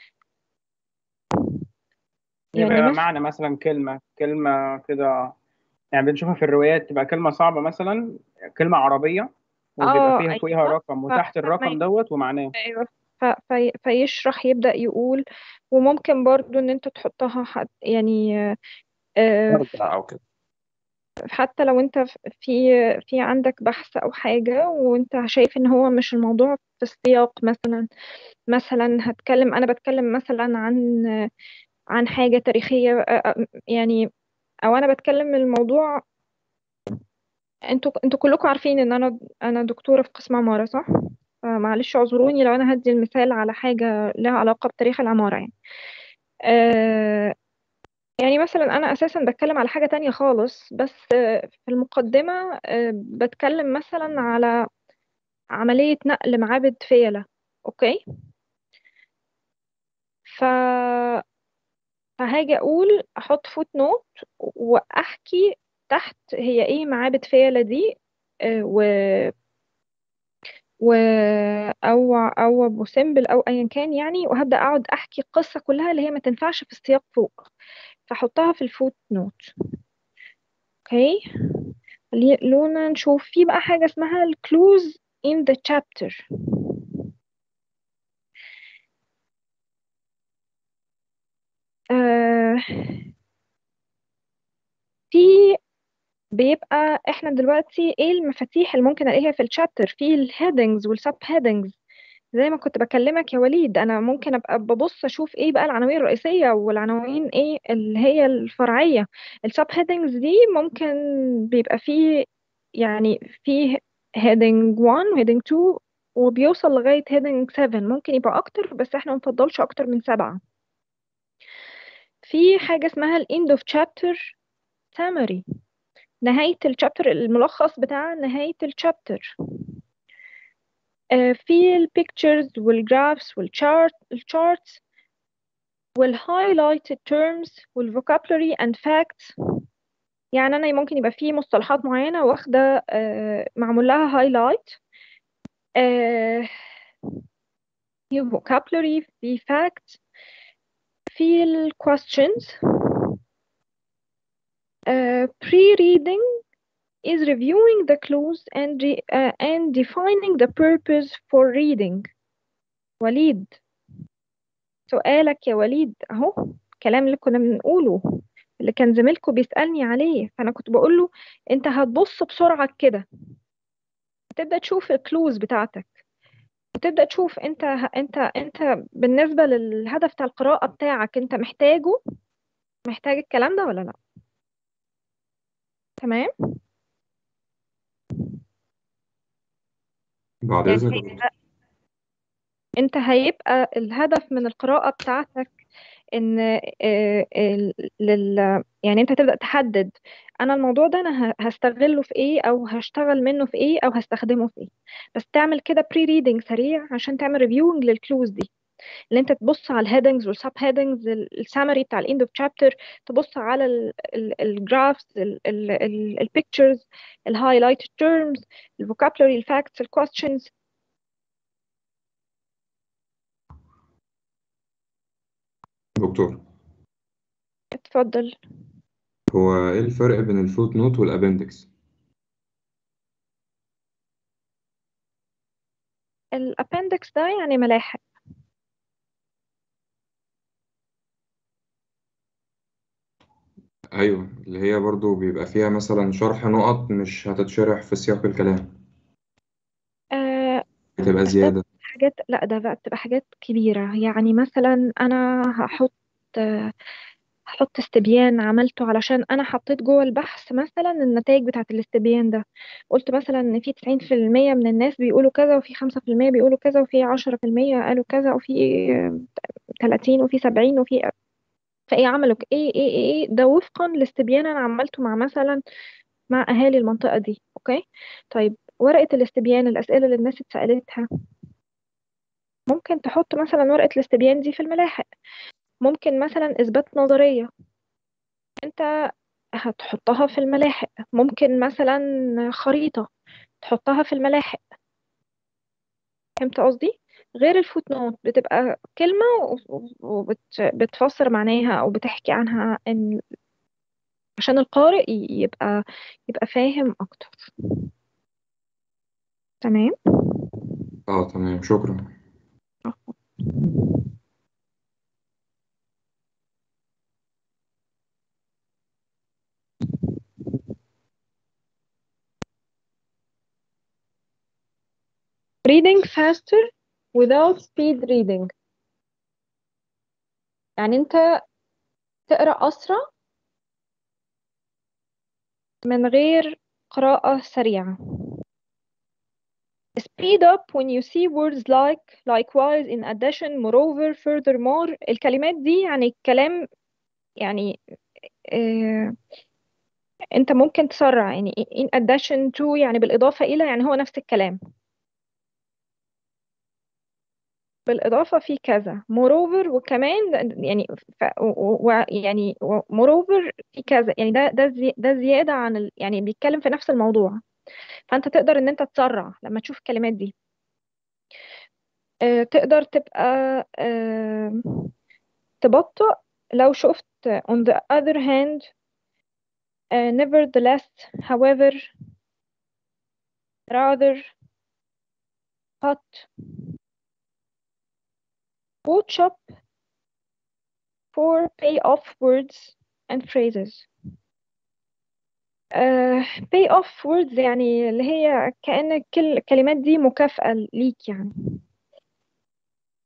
Speaker 1: يعني
Speaker 4: يبقى معنى مثلا كلمة كده، يعني بنشوفها في الروايات تبقى كلمة صعبة مثلا، كلمة عربية وبيبقى فيها فوقيها
Speaker 1: أيوة.
Speaker 4: رقم وتحت الرقم دوت ومعناه.
Speaker 1: أيوة. فيشرح يبدأ يقول. وممكن برضو إن أنت تحطها يعني
Speaker 10: مرجع او كده.
Speaker 1: حتى لو أنت في عندك بحث أو حاجة وأنت شايف إن هو مش الموضوع في السياق، مثلا أنا بتكلم مثلا عن حاجة تاريخية، يعني او انا بتكلم الموضوع. انتوا كلكم عارفين ان انا دكتورة في قسم عمارة، صح؟ فمعلش اعذروني لو انا هدي المثال على حاجة لها علاقة بتاريخ العمارة يعني. آه يعني مثلا انا اساسا بتكلم على حاجة تانية خالص، بس في المقدمة بتكلم مثلا على عملية نقل معابد فيلة. اوكي. ف فهاجي اقول احط فوت نوت واحكي تحت هي ايه معابد فيلة دي، و و او ابو سمبل او ايا كان يعني، وهبدا اقعد احكي القصه كلها اللي هي ما تنفعش في السياق فوق، فاحطها في الفوت نوت. اوكي. خلونا نشوف في بقى حاجه اسمها الكلوز in the chapter. آه في بيبقى احنا دلوقتي ايه المفاتيح اللي ممكن الاقيها في الشابتر، في الهيدنجز والسب هيدنجز. زي ما كنت بكلمك يا وليد، انا ممكن ابقى ببص اشوف ايه بقى العناوين الرئيسيه والعناوين ايه اللي هي الفرعيه. السب هيدنجز دي ممكن بيبقى فيه، يعني فيه heading 1 و heading 2 وبيوصل لغايه heading 7، ممكن يبقى اكتر بس احنا منفضلش اكتر من 7. في حاجه اسمها ال end of chapter summary، نهايه الشابتر، الملخص بتاع نهايه الشابتر. في البيكتشرز والجرافس والشارتس والhighlighted terms والvocabulary and facts. يعني أنا ممكن يبقى في مصطلحات معينة واخدة معمول لها highlight، في vocabulary، في facts، في ال questions. Pre-reading is reviewing the clues and defining the purpose for reading. وليد، سؤالك يا وليد اهو، الكلام اللي كنا بنقوله اللي كان زميلكوا بيسألني عليه، فأنا كنت بقول له أنت هتبص بسرعة كده، تبدأ تشوف الكلوز بتاعتك، وتبدأ تشوف أنت بالنسبة للهدف بتاع القراءة بتاعك أنت محتاج الكلام ده ولا لا. تمام.
Speaker 5: بعد
Speaker 1: يعني
Speaker 5: إذنك يا دكتور.
Speaker 1: أنت هيبقى الهدف من القراءة بتاعتك ان يعني انت تبدأ تحدد انا الموضوع ده انا هستغله في ايه، او هشتغل منه في ايه، او هستخدمه في ايه. بس تعمل كده بري ريدنج سريع عشان تعمل ريفيوينج للكلوز دي، اللي انت تبص على الهيدنجز والسب هيدنجز، السامري بتاع الاند اوف شابتر، تبص على الجرافز، البيكتشرز، الهايلايتد تيرمز، الفوكابلري، الفاكتس، الكويستشنز.
Speaker 5: دكتور،
Speaker 1: اتفضل.
Speaker 5: هو إيه الفرق بين الفوت نوت والأبندكس؟
Speaker 1: الابندكس ده يعني ملاحق.
Speaker 5: أيوه، اللي هي برضو بيبقى فيها مثلا شرح نقط مش هتتشرح في سياق الكلام،
Speaker 1: آه،
Speaker 5: بتبقى
Speaker 1: بس ده
Speaker 5: زيادة.
Speaker 1: حاجات، لا ده بقى بتبقى حاجات كبيرة. يعني مثلا أنا هحط استبيان عملته علشان أنا حطيت جوه البحث مثلا النتائج بتاعة الاستبيان ده، قلت مثلا إن في 90% من الناس بيقولوا كذا، وفي 5% بيقولوا كذا، وفي 10% قالوا كذا، وفي 30، وفي 70، وفي فإيه عملوا إيه ده وفقا لاستبيان أنا عملته مع مثلا مع أهالي المنطقة دي. أوكي. طيب ورقة الاستبيان، الأسئلة اللي الناس اتسألتها، ممكن تحط مثلا ورقة الاستبيان دي في الملاحق. ممكن مثلا إثبات نظرية أنت هتحطها في الملاحق. ممكن مثلا خريطة تحطها في الملاحق. فهمت قصدي؟ غير الفوت نوت بتبقى كلمة وبتفسر معناها أو بتحكي عنها، إن عشان القارئ يبقى فاهم أكتر. تمام.
Speaker 5: تمام، شكرا.
Speaker 1: reading faster without speed reading، يعني أنت تقرأ أسرع من غير قراءة سريعة. speed up when you see words like, likewise, in addition, moreover, furthermore. الكلمات دي يعني الكلام، يعني آه انت ممكن تسرع، يعني in addition to يعني بالإضافة إلى، يعني هو نفس الكلام، بالإضافة في كذا. moreover وكمان يعني يعني moreover في كذا، يعني ده زيادة عن يعني بيتكلم في نفس الموضوع. فأنت تقدر إن أنت تسرع لما تشوف الكلمات دي. تقدر تبقى تبطئ لو شفت on the other hand, nevertheless, however, rather, but. watch up for payoff words and phrases. payoff words يعني اللي هي كأن الكلمات دي مكافأة ليك يعني.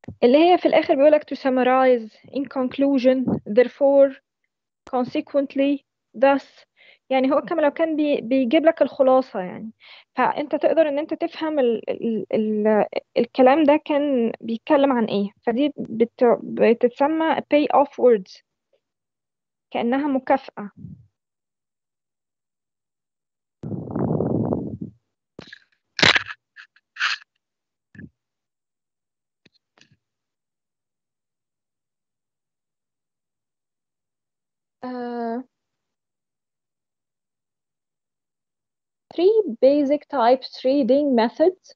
Speaker 1: اللي هي في الآخر بيقولك to summarize, in conclusion, therefore, consequently, thus. يعني هو كما لو كان بيجيب لك الخلاصة يعني. فأنت تقدر إن أنت تفهم الكلام ده كان بيتكلم عن إيه. فدي بتتسمى pay off words، كأنها مكافأة. uh, 3 basic types reading methods.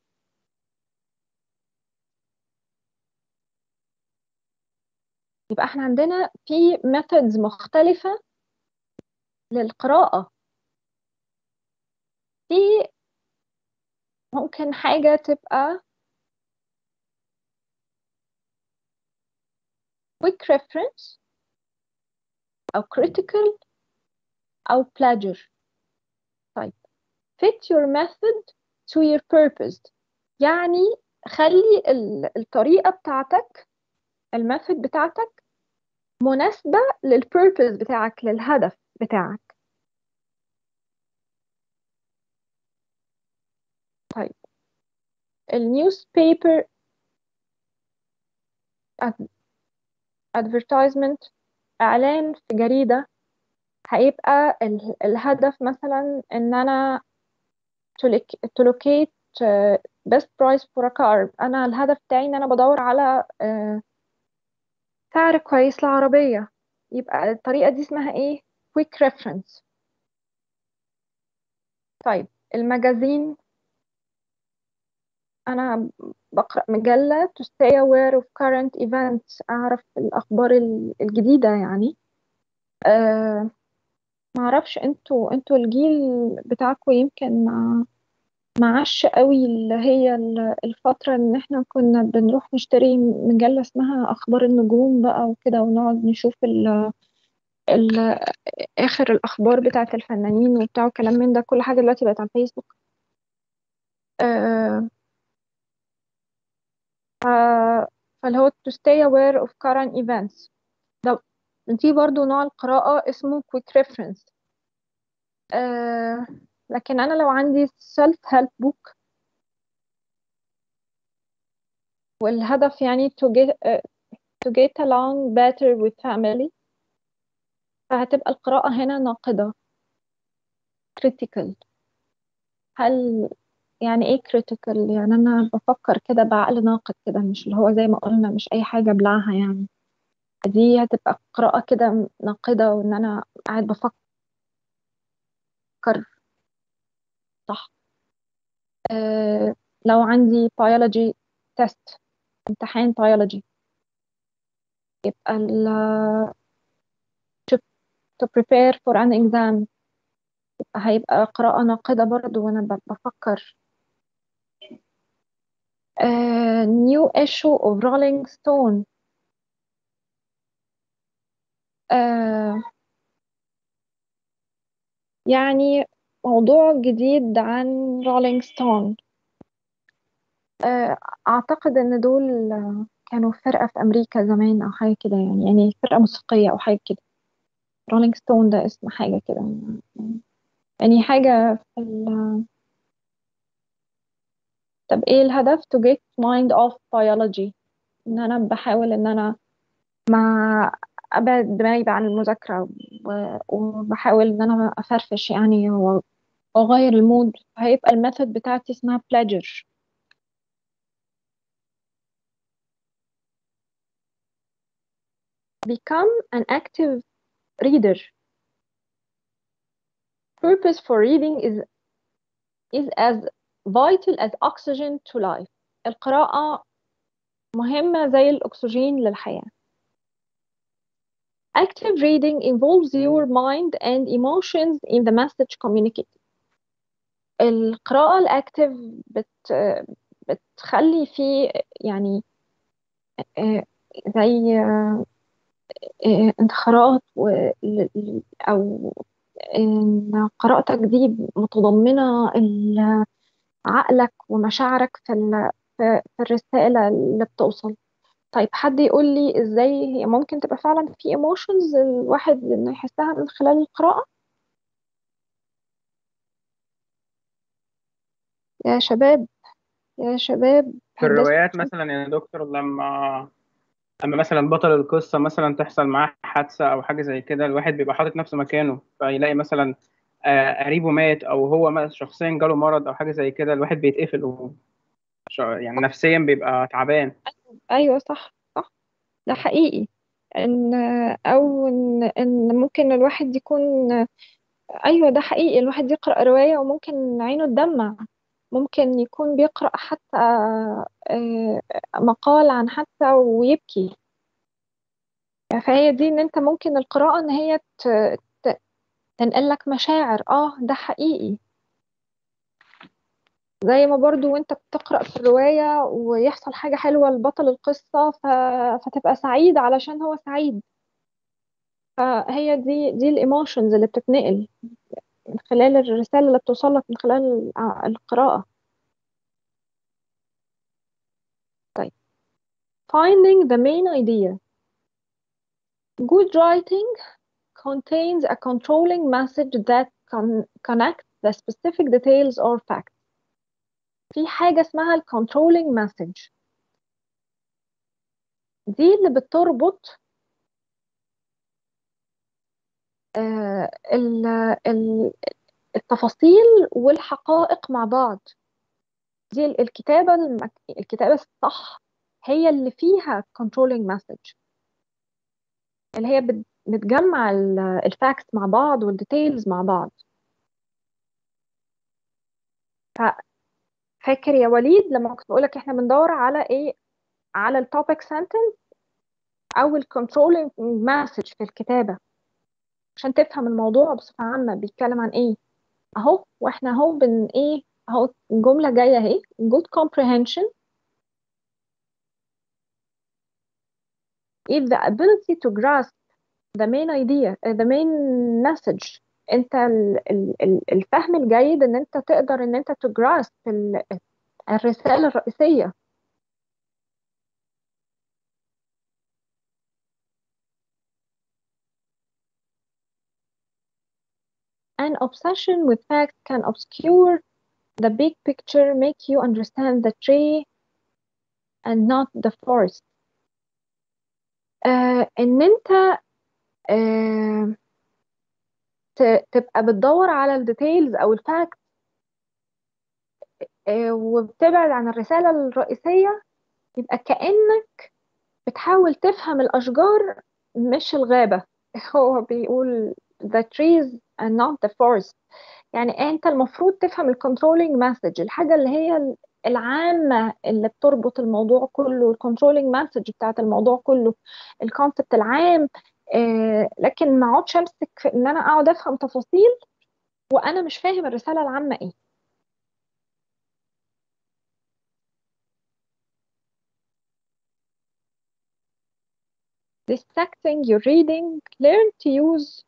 Speaker 1: يبقى احنا عندنا في methods مختلفة للقراءة. في ممكن حاجة تبقى quick reference أو critical أو plagiar. طيب fit your method to your purpose، يعني خلي الطريقة بتاعتك، الميثود بتاعتك مناسبة للpurpose بتاعك، للهدف بتاعك. طيب newspaper advertisement، إعلان في جريدة، هيبقى الهدف مثلا إن أنا to locate best price for a car. أنا الهدف بتاعي إن أنا بدور على سعر كويس لعربية. يبقى الطريقة دي اسمها إيه؟ quick reference. طيب المجازين، أنا بقرأ مجلة to stay aware of current events، أعرف الأخبار الجديدة يعني. معرفش انتوا الجيل بتاعكوا يمكن معاش قوي اللي هي الفترة ان احنا كنا بنروح نشتري مجلة اسمها اخبار النجوم بقى وكده، ونقعد نشوف ال اخر الاخبار بتاعة الفنانين وبتاع كلام من ده. كل حاجة دلوقتي بقت على الفيسبوك. آه، فاللي هو to stay aware of current events ده. في برضو نوع القراءة اسمه quick reference. لكن أنا لو عندي self help book والهدف يعني to get along better with family، فهتبقى القراءة هنا ناقدة critical. هل يعني ايه critical؟ يعني أنا بفكر كده بعقل ناقد كده، مش اللي هو زي ما قلنا مش أي حاجة بلعها يعني. دي هتبقى قراءة كده ناقدة، وإن أنا قاعد بفكر صح. لو عندي biology test، امتحان biology، يبقى to prepare for an exam، هيبقى قراءة ناقدة برضو وأنا بفكر. new issue of Rolling Stone، يعني موضوع جديد عن رولينج ستون. أعتقد إن دول كانوا فرقة في أمريكا زمان أو حاجة كده يعني فرقة موسيقية أو حاجة كده. رولينج ستون ده اسم حاجة كده يعني حاجة في طب إيه الهدف؟ to get mind off biology، إن أنا بحاول إن أنا مع أبعد دماغي عن المذاكرة وبحاول إن أنا أفرفش يعني وأغير المود. هيبقى الميثود بتاعتي اسمها pleasure. become an active reader. Purpose for reading is as vital as oxygen to life. القراءة مهمة زي الأكسجين للحياة. Active reading involves your mind and emotions in the message communicated. القراءة الأكتف بتخلي فيه يعني زي انتخارات أو إن قراءتك دي متضمنة عقلك ومشاعرك في الرسالة اللي بتوصل. طيب حد يقول لي ازاي هي ممكن تبقى فعلا في ايموشنز الواحد انه يحسها من خلال القراءة؟ يا شباب، يا شباب
Speaker 4: في
Speaker 1: هندسة.
Speaker 4: الروايات مثلا يا دكتور، لما مثلا بطل القصة مثلا تحصل معاه حادثة أو حاجة زي كده، الواحد بيبقى حاطط نفسه مكانه، فيلاقي مثلا قريبه مات، أو هو شخصيا جاله مرض أو حاجة زي كده، الواحد بيتقفل يعني نفسيا بيبقى تعبان.
Speaker 1: ايوه صح صح، ده حقيقي. ان او ان ممكن الواحد يكون، ايوه ده حقيقي، الواحد يقرأ رواية وممكن عينه تدمع، ممكن يكون بيقرأ حتى مقال عن حتى ويبكي. فهي دي ان انت ممكن القراءة ان هي ت- تنقل لك مشاعر، ده حقيقي. زي ما برضو وانت بتقرأ في الرواية ويحصل حاجة حلوة لبطل القصة فتبقى سعيد علشان هو سعيد. فهي دي الايموشنز اللي بتتنقل من خلال الرسالة اللي بتوصلك من خلال القراءة. طيب، finding the main idea. Good writing contains a controlling message that connects the specific details or facts. في حاجة اسمها ال controlling message، دي اللي بتربط التفاصيل والحقائق مع بعض. دي الكتابة الصح هي اللي فيها controlling message، اللي هي بتجمع الفاكتس مع بعض والديتيلز مع بعض. فاكر يا وليد لما كنت بقولك احنا بندور على ايه؟ على التوبيك سنتنس او الكنترولينج مسج في الكتابة عشان تفهم الموضوع بصفة عامة بيتكلم عن ايه. اهو واحنا اهو ايه، اهو الجملة جاية اهي: good comprehension is the ability to grasp the main idea, the main message. انت الفهم الجيد ان انت تقدر ان انت to grasp الرسالة الرئيسية. An obsession with facts can obscure the big picture, make you understand the tree and not the forest. ان انت آه تبقى بتدور على الديتيلز او الفاكت وبتبعد عن الرسالة الرئيسية، يبقى كأنك بتحاول تفهم الأشجار مش الغابة. هو بيقول the trees and not the forest. يعني انت المفروض تفهم الكنترولينج مسج، الحاجة اللي هي العامة اللي بتربط الموضوع كله، الكنترولينج مسج بتاعت الموضوع كله، الكونسبت العام. لكن ما اقعدش امسك في ان انا اقعد افهم تفاصيل وانا مش فاهم الرسالة العامة ايه. Dissecting your reading, learn to use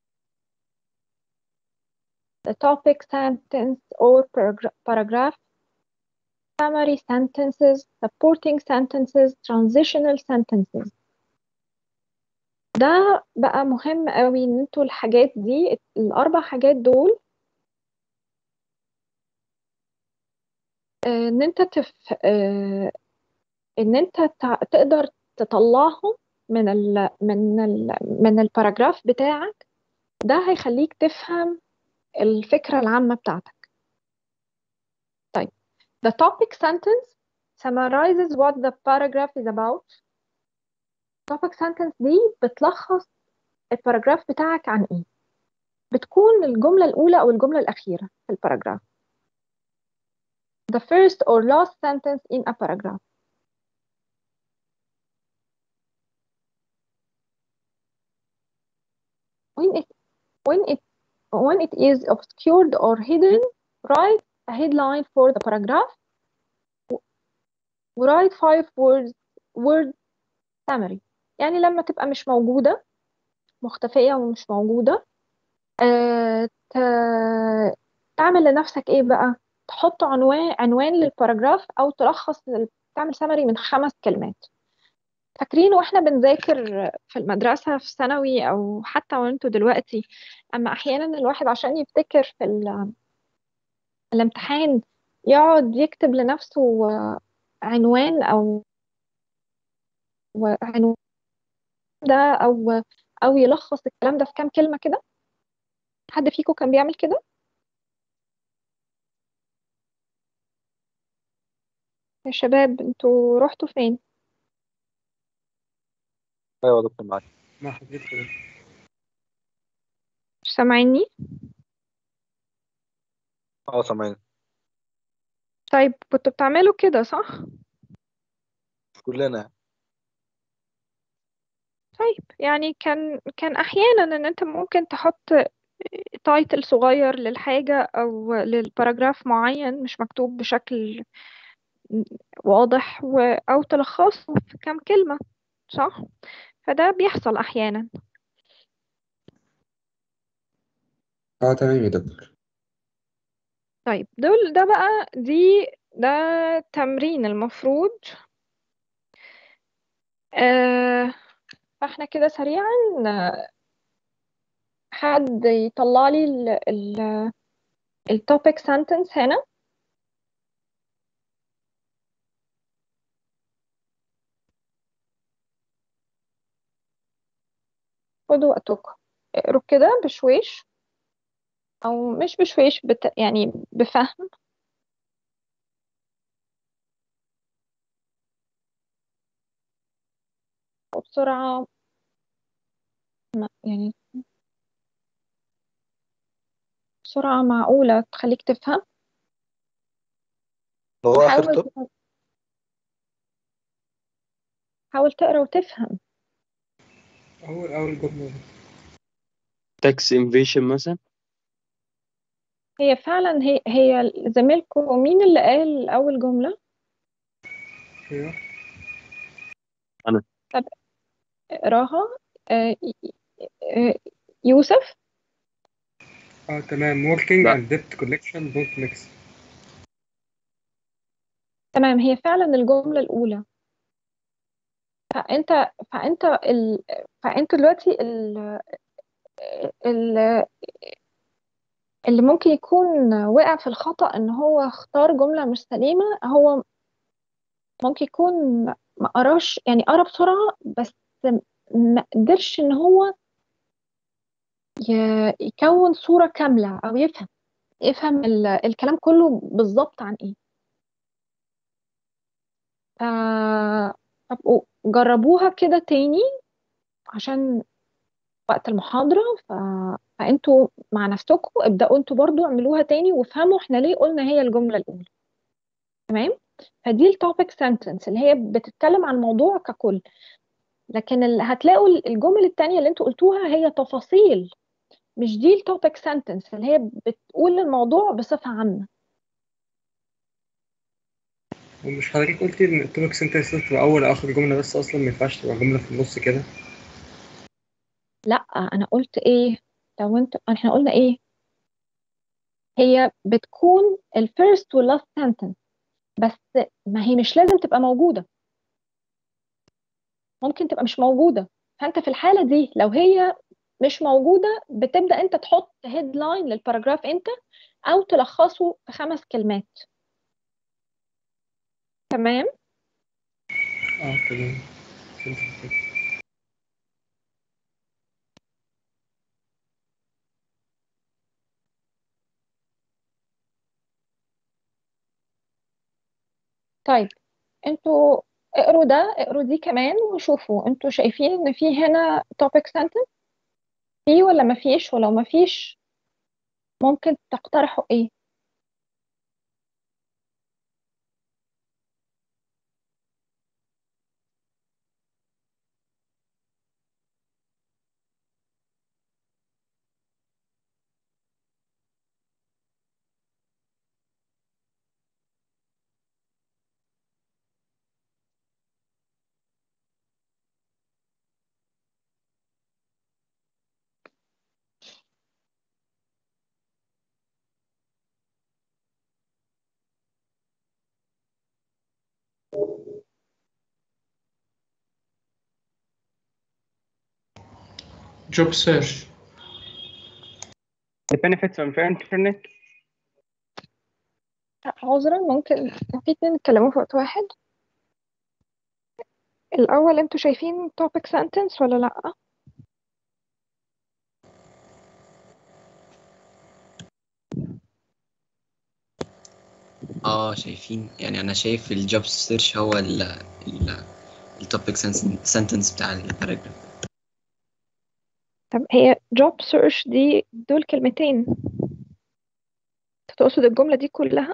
Speaker 1: the topic sentence or paragraph, summary sentences, supporting sentences, transitional sentences. ده بقى مهم قوي ان انتوا الحاجات دي، الاربع حاجات دول، ان انت ان انت تقدر تطلعهم من الباراجراف بتاعك. ده هيخليك تفهم الفكرة العامة بتاعتك. طيب، the topic sentence summarizes what the paragraph is about. topic sentence دي بتلخص الباراجراف بتاعك عن ايه، بتكون الجملة الأولى أو الجملة الأخيرة في الباراجراف. the first or last sentence in a paragraph. when it when it when it is obscured or hidden, write a headline for the paragraph. write 5 word summary. يعني لما تبقى مش موجودة، مختفية ومش موجودة، تعمل لنفسك ايه بقى؟ تحط عنوان للباراجراف او تلخص، تعمل سمري من 5 كلمات. فاكرين واحنا بنذاكر في المدرسة في ثانوي او حتى وانتوا دلوقتي، اما احيانا الواحد عشان يفتكر في الامتحان يقعد يكتب لنفسه عنوان او عنوان ده او يلخص الكلام ده في كام كلمة كده. حد فيكم كان بيعمل كده؟ يا شباب انتوا رحتوا فين؟
Speaker 3: ايوه يا دكتور معاك.
Speaker 2: ما حبيت كده.
Speaker 1: مش سامعيني؟
Speaker 3: اه سامعين.
Speaker 1: طيب كنتوا بتعملوا كده صح؟
Speaker 3: كلنا.
Speaker 1: طيب يعني كان احيانا ان انت ممكن تحط تايتل صغير للحاجة او للباراجراف معين مش مكتوب بشكل واضح او تلخصه في كام كلمة، صح؟ فده بيحصل احيانا.
Speaker 5: اه تمام يا دكتور.
Speaker 1: طيب ده بقى ده تمرين المفروض. آه فاحنا كده سريعا، حد يطلع لي التوبيك سنتنس هنا. خدوا وقتكم، اقروا كده بشويش او مش بشويش يعني بفهم. وبسرعة، يعني بسرعة معقولة تخليك تفهم.
Speaker 3: هو اخر
Speaker 1: وحاول
Speaker 3: توب.
Speaker 1: حاول تقرا وتفهم.
Speaker 2: أول جملة.
Speaker 9: تاكس انفيشن مثلا.
Speaker 1: هي فعلا هي زميلكم مين اللي قال أول جملة؟
Speaker 2: أيوه.
Speaker 9: انا.
Speaker 1: طب اقراها. آه، آه، يوسف.
Speaker 2: تمام. working
Speaker 9: لا.
Speaker 2: and debt collection don't mix.
Speaker 1: تمام، هي فعلا الجملة الأولى. فأنت فأنت ال... فأنت دلوقتي ال... اللي ممكن يكون وقع في الخطأ إن هو اختار جملة مش سليمة. هو ممكن يكون ما قراش، يعني قرا بسرعة بس ما قدرش إن هو يكون صورة كاملة أو يفهم الكلام كله بالظبط عن إيه. طب جربوها كده تاني عشان وقت المحاضرة. فأنتوا مع نفسكم ابدأوا انتوا برضو اعملوها تاني وافهموا احنا ليه قلنا هي الجملة الأولى. تمام. فدي التوبيك سنتنس اللي هي بتتكلم عن الموضوع ككل، لكن هتلاقوا الجمل التانية اللي انتوا قلتوها هي تفاصيل، مش دي التوبيك سنتنس اللي هي بتقول الموضوع بصفة عامة.
Speaker 2: ومش حضرتك قلتي إن التوبيك سنتنس تبقى أول أو آخر جملة بس، أصلا ما ينفعش تبقى جملة في النص كده؟
Speaker 1: لا، انا قلت ايه؟ لو احنا قلنا ايه؟ هي بتكون الفيرست واللاست سنتنس، بس ما هي مش لازم تبقى موجودة، ممكن تبقى مش موجودة. فانت في الحالة دي لو هي مش موجودة بتبدأ انت تحط هيدلاين للباراجراف انت، او تلخصه في 5 كلمات. تمام.
Speaker 2: تمام. فهمت الفكرة.
Speaker 1: طيب انتوا اقروا ده، اقروا دي كمان وشوفوا انتوا شايفين ان في هنا topic sentence فيه ولا ما فيش، ولو ما فيش ممكن تقترحوا ايه.
Speaker 6: job search.
Speaker 4: the benefits of internet.
Speaker 1: عذرا ممكن في اتنين يتكلموا في وقت واحد. الأول انتوا شايفين topic sentence ولا لأ؟
Speaker 11: شايفين، يعني انا شايف الجوب سيرش هو التوبيك سنتنس بتاع الباراجراف.
Speaker 1: طب هي job search دي دول كلمتين، تقصد الجملة دي كلها؟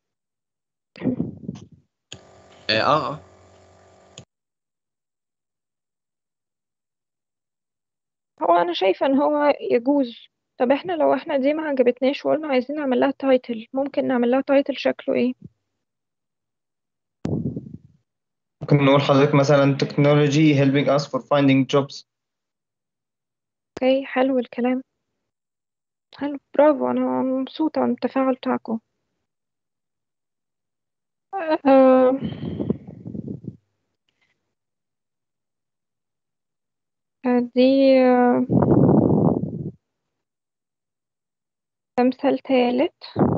Speaker 1: هو أنا شايفة إن هو يجوز. طب احنا لو احنا دي ما عجبتناش وقلنا عايزين نعمل لها تايتل، ممكن نعمل لها تايتل شكله ايه؟
Speaker 12: ممكن نقول حضرتك مثلا technology helping us for finding jobs.
Speaker 1: اوكي، حلو الكلام، حلو، برافو، أنا مبسوطة من التفاعل بتاعكم. آه، دي مثال ثالث.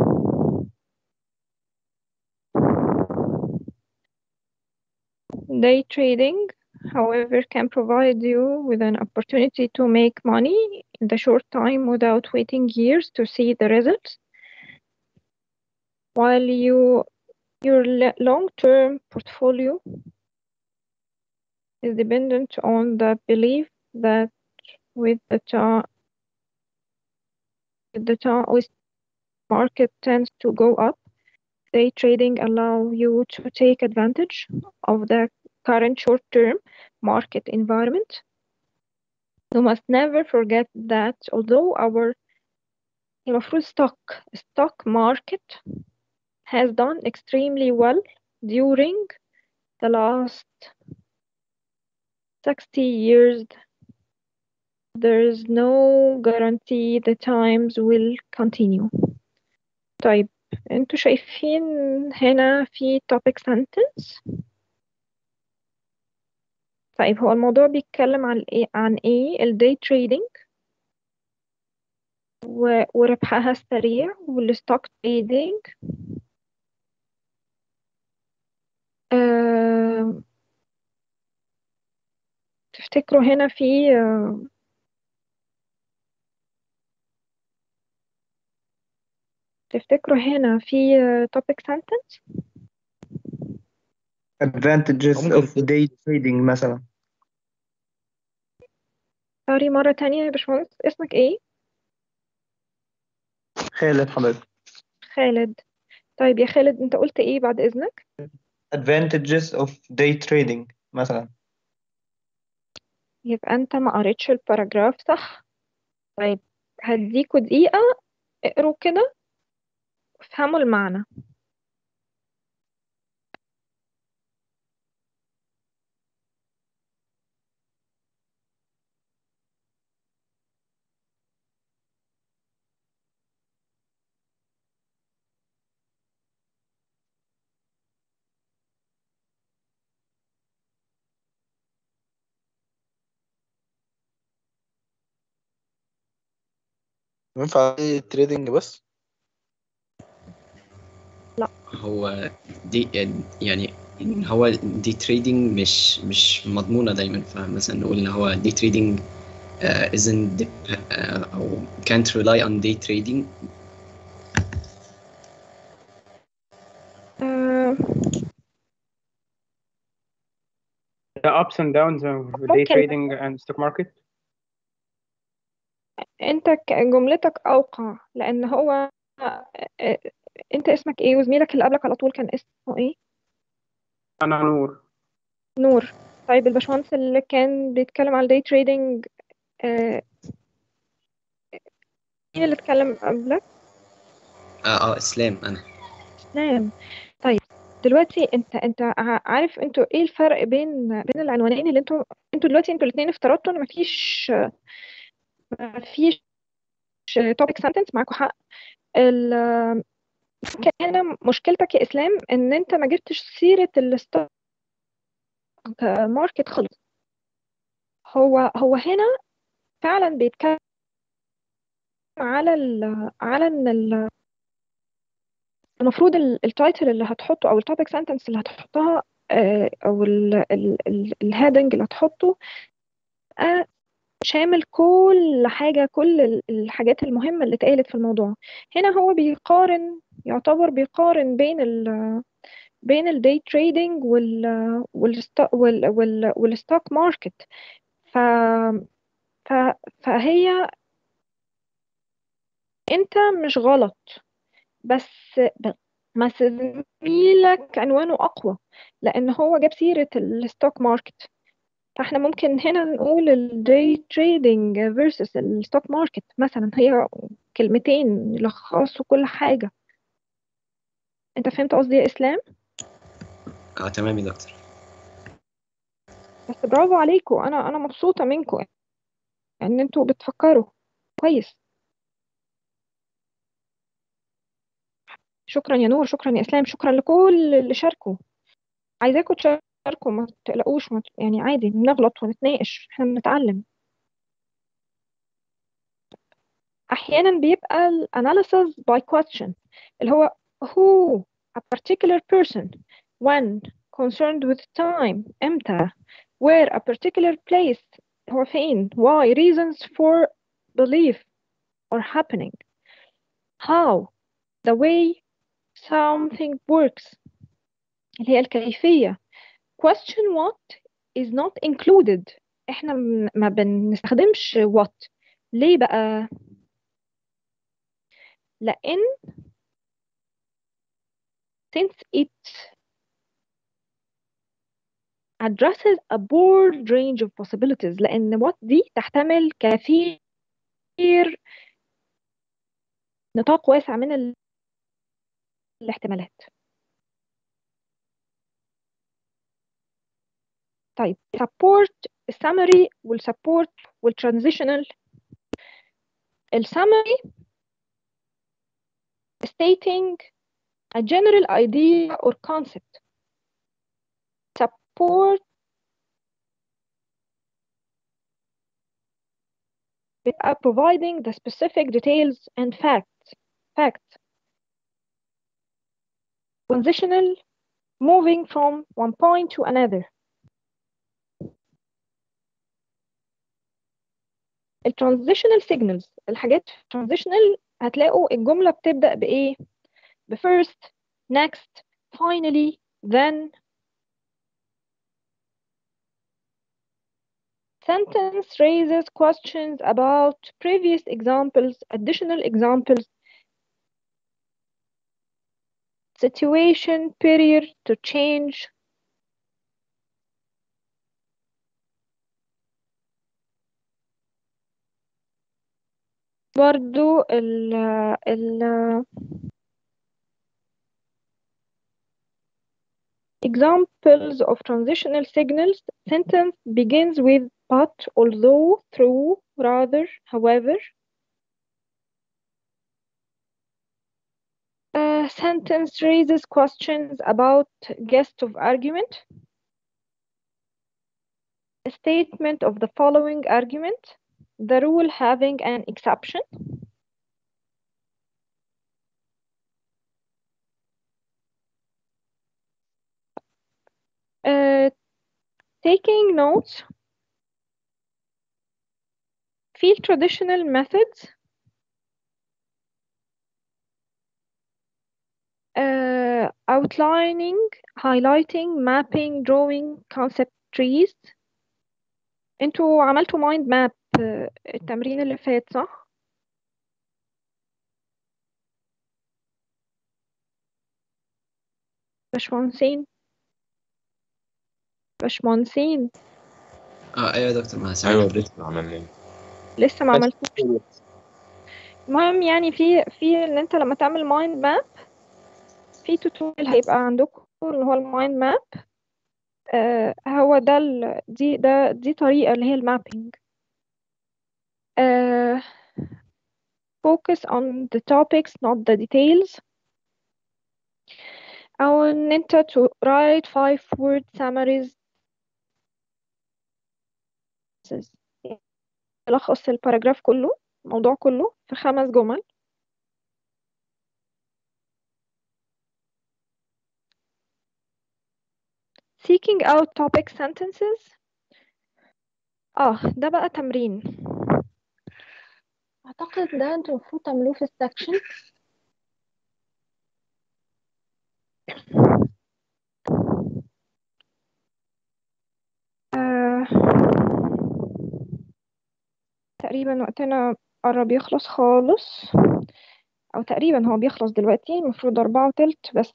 Speaker 1: Day trading, however, can provide you with an opportunity to make money in the short time without waiting years to see the results, while your long-term portfolio is dependent on the belief that with the market tends to go up. Day trading allow you to take advantage of the current short-term market environment. You must never forget that although our المفروض stock market has done extremely well during the last 60 years, there is no guarantee the times will continue. طيب انتوا شايفين هنا في topic sentence؟ طيب هو الموضوع بيتكلم عن ايه؟ الداي تريدينج وربحها السريع والستوك تريدينج. تفتكروا هنا في topic sentence؟
Speaker 12: advantages of day trading مثلا.
Speaker 1: سوري مرة تانية يا باشمهندس، اسمك ايه؟
Speaker 12: خالد حضرتك.
Speaker 1: خالد. طيب يا خالد انت قلت ايه بعد اذنك؟
Speaker 12: advantages of day trading مثلا.
Speaker 1: يبقى انت ما قريتش الباراجراف صح. طيب هديكوا دقيقة اقروا كده وافهموا المعنى.
Speaker 7: ينفع تريدنج بس؟
Speaker 1: لا،
Speaker 11: هو دي يعني هو دي تريدنج مش مضمونة دايما، فمثلا نقول ان هو دي تريدنج isn't او can't rely on day trading.
Speaker 4: The ups and downs of day
Speaker 1: ممكن
Speaker 4: trading and stock market.
Speaker 1: انت جملتك اوقع لان هو انت اسمك ايه وزميلك اللي قبلك على طول كان اسمه ايه؟
Speaker 4: أنا نور.
Speaker 1: نور. طيب الباشمهندس اللي كان بيتكلم على الداي تريدنج مين اللي اتكلم قبلك؟
Speaker 11: اسلام. انا
Speaker 1: اسلام. طيب دلوقتي انت عارف انتوا ايه الفرق بين العنوانين اللي انتوا دلوقتي انتوا الاثنين افترضتوا ان مفيش توبيك سنتنس. معاكم حق. كان مشكلتك يا اسلام ان انت ما جبتش سيرة الستوك ماركت خالص. هو هنا فعلا بيتكلم على ان المفروض التايتل اللي هتحطه او التوبيك سنتنس اللي هتحطها، او الهيدنج اللي هتحطه شامل كل حاجة، كل الحاجات المهمة اللي اتقالت في الموضوع. هنا هو يعتبر بيقارن بين الدي تريدنج والستوك ماركت. ف ف فهي انت مش غلط، بس ما زميلك عنوانه اقوى لان هو جاب سيرة الستوك ماركت. فاحنا ممكن هنا نقول الدي تريدنج versus الستوك ماركت مثلا، هي كلمتين يلخصوا كل حاجة. انت فهمت قصدي يا اسلام؟
Speaker 11: تمام يا دكتور.
Speaker 1: بس برافو عليكم، انا مبسوطة منكم ان انتوا بتفكروا كويس. شكرا يا نور، شكرا يا اسلام، شكرا لكل اللي شاركوا. عايزاكم تشاركوا، ما تقلقوش، يعني عادي نغلط ونتناقش، احنا بنتعلم. احيانا بيبقى analysis by question اللي هو who a particular person, when, concerned with time امتى, where a particular place هو فين, why, reasons for belief or happening, how, the way something works اللي هي الكيفية. question what is not included، احنا ما بنستخدمش what. ليه بقى؟ لأن since it addresses a broad range of possibilities، لأن what دي تحتمل كثير، نطاق واسع من الاحتمالات. طيب support السمري والسبورت والترانزيشنال. السمري stating a general idea or concept. Support providing the specific details and facts. Transitional moving from one point to another. الترانزيشنال signals، الحاجات transitional هتلاقوا الجملة بتبدأ بإيه؟ first, next, finally, then. Sentence raises questions about previous examples, additional examples, situation, period to change. برضو examples of transitional signals. Sentence begins with but, although, through, rather, however. Sentence raises questions about gist of argument. A statement of the following argument, the rule having an exception. Taking notes. Field traditional methods. Outlining, highlighting, mapping, drawing, concept trees. انتوا عملتوا mind map التمرين اللي فات صح؟ باشمهندسين
Speaker 11: ايوه يا دكتور، ما سمعت.
Speaker 10: ايوه لسه عملنا.
Speaker 1: لسه ما عملتوش. المهم يعني في ان انت لما تعمل mind map في توتوريال هيبقى عندكم اللي هو المايند ماب. هو ده دي طريقة اللي هي المابينج. focus on the topics not the details. أو إن أنت to write 5-word summaries. تلخص الباراجراف كله، الموضوع كله في 5 جمل. seeking out topic sentences. ده بقى تمرين، اعتقد ده انتوا المفروض تعملوه في السكشن. تقريبا وقتنا قرب يخلص خالص، او تقريبا هو بيخلص دلوقتي، المفروض 4:15 بس.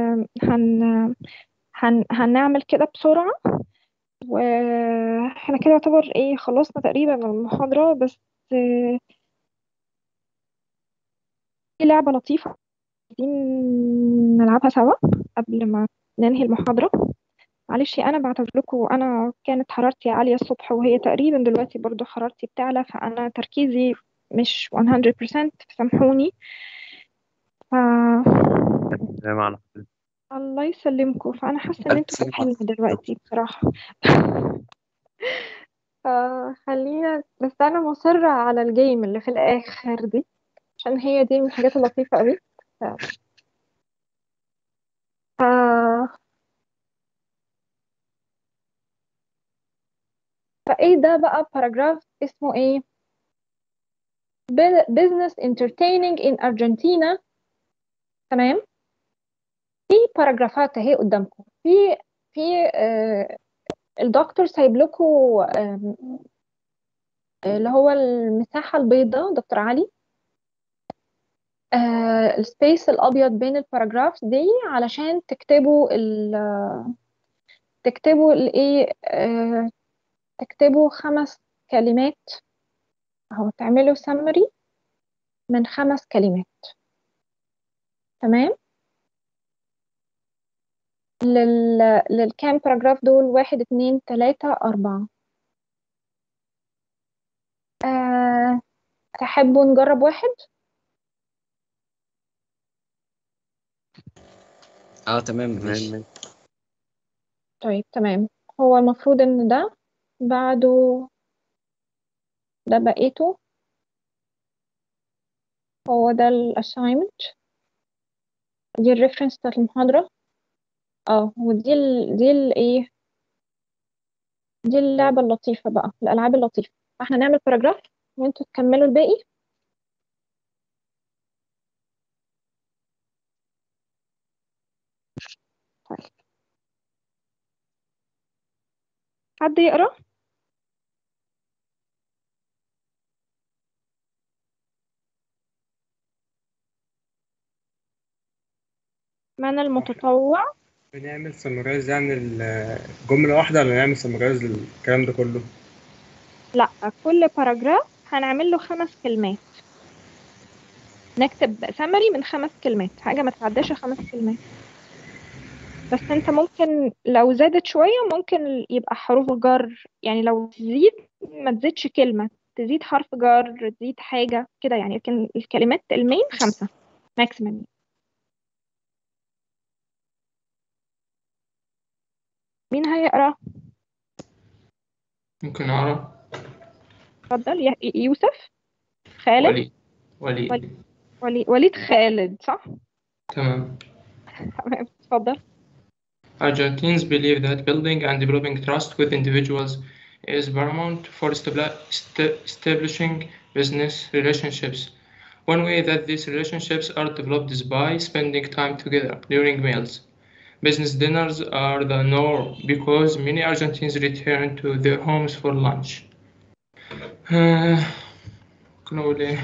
Speaker 1: هنعمل كده بسرعة، واحنا كده يعتبر خلصنا تقريبا المحاضرة. بس في لعبة لطيفة عايزين نلعبها سوا قبل ما ننهي المحاضرة. معلش أنا بعتذر لكم، أنا كانت حرارتي عالية الصبح، وهي تقريبا دلوقتي برضو حرارتي بتعلى، فأنا تركيزي مش 100%، سامحوني. ف...
Speaker 8: معنا
Speaker 1: الله يسلمكم. فأنا حاسة إن انتوا في حلم دلوقتي بصراحة. خلينا، بس أنا مصرة على الجيم اللي في الآخر دي، عشان هي دي من الحاجات اللطيفة قوي. ف... ف... فايه ده بقى باراجراف اسمه ايه؟ business entertaining in Argentina. تمام. في باراجرافات اهي قدامكم، في الدكتور سايب لكم اللي هو المساحة البيضاء، دكتور علي، السبيس الابيض بين الباراجراف دي، علشان تكتبوا الايه تكتبوا 5 كلمات، اهو تعملوا summary من 5 كلمات. تمام. للكام باراجراف دول؟ 1 2 3 4. تحبوا نجرب واحد؟
Speaker 11: تمام ماشي.
Speaker 1: طيب تمام. هو المفروض ان ده بعده، ده بقيته، هو ده الاساينمنت، دي الريفرنس بتاعت المحاضرة. ودي دي الايه، دي اللعبة اللطيفة بقى، الألعاب اللطيفة. احنا نعمل باراجراف وانتوا تكملوا الباقي. طيب، حد يقرأ؟ من المتطوع؟
Speaker 2: بنعمل سمرايز يعني الجملة واحدة، ولا نعمل سمرايز الكلام ده كله؟
Speaker 1: لا، كل باراجراف هنعمل له 5 كلمات، نكتب سمري من 5 كلمات، حاجة ما تعداش 5 كلمات. بس انت ممكن لو زادت شوية ممكن يبقى حروف جر، يعني لو تزيد ما تزيدش كلمة، تزيد حرف جر، تزيد حاجة كده يعني. لكن الكلمات المين 5 ماكسيمم. مين هيقرأ؟
Speaker 6: ممكن أقرأ.
Speaker 1: اتفضل يوسف. خالد.
Speaker 6: وليد.
Speaker 1: وليد خالد، صح؟
Speaker 6: تمام.
Speaker 1: تمام، اتفضل.
Speaker 6: Argentines believe that building and developing trust with individuals is paramount for establishing business relationships. One way that these relationships are developed is by spending time together during meals. Business dinners are the norm because many Argentines return to their homes for lunch. ممكن أقول إيه؟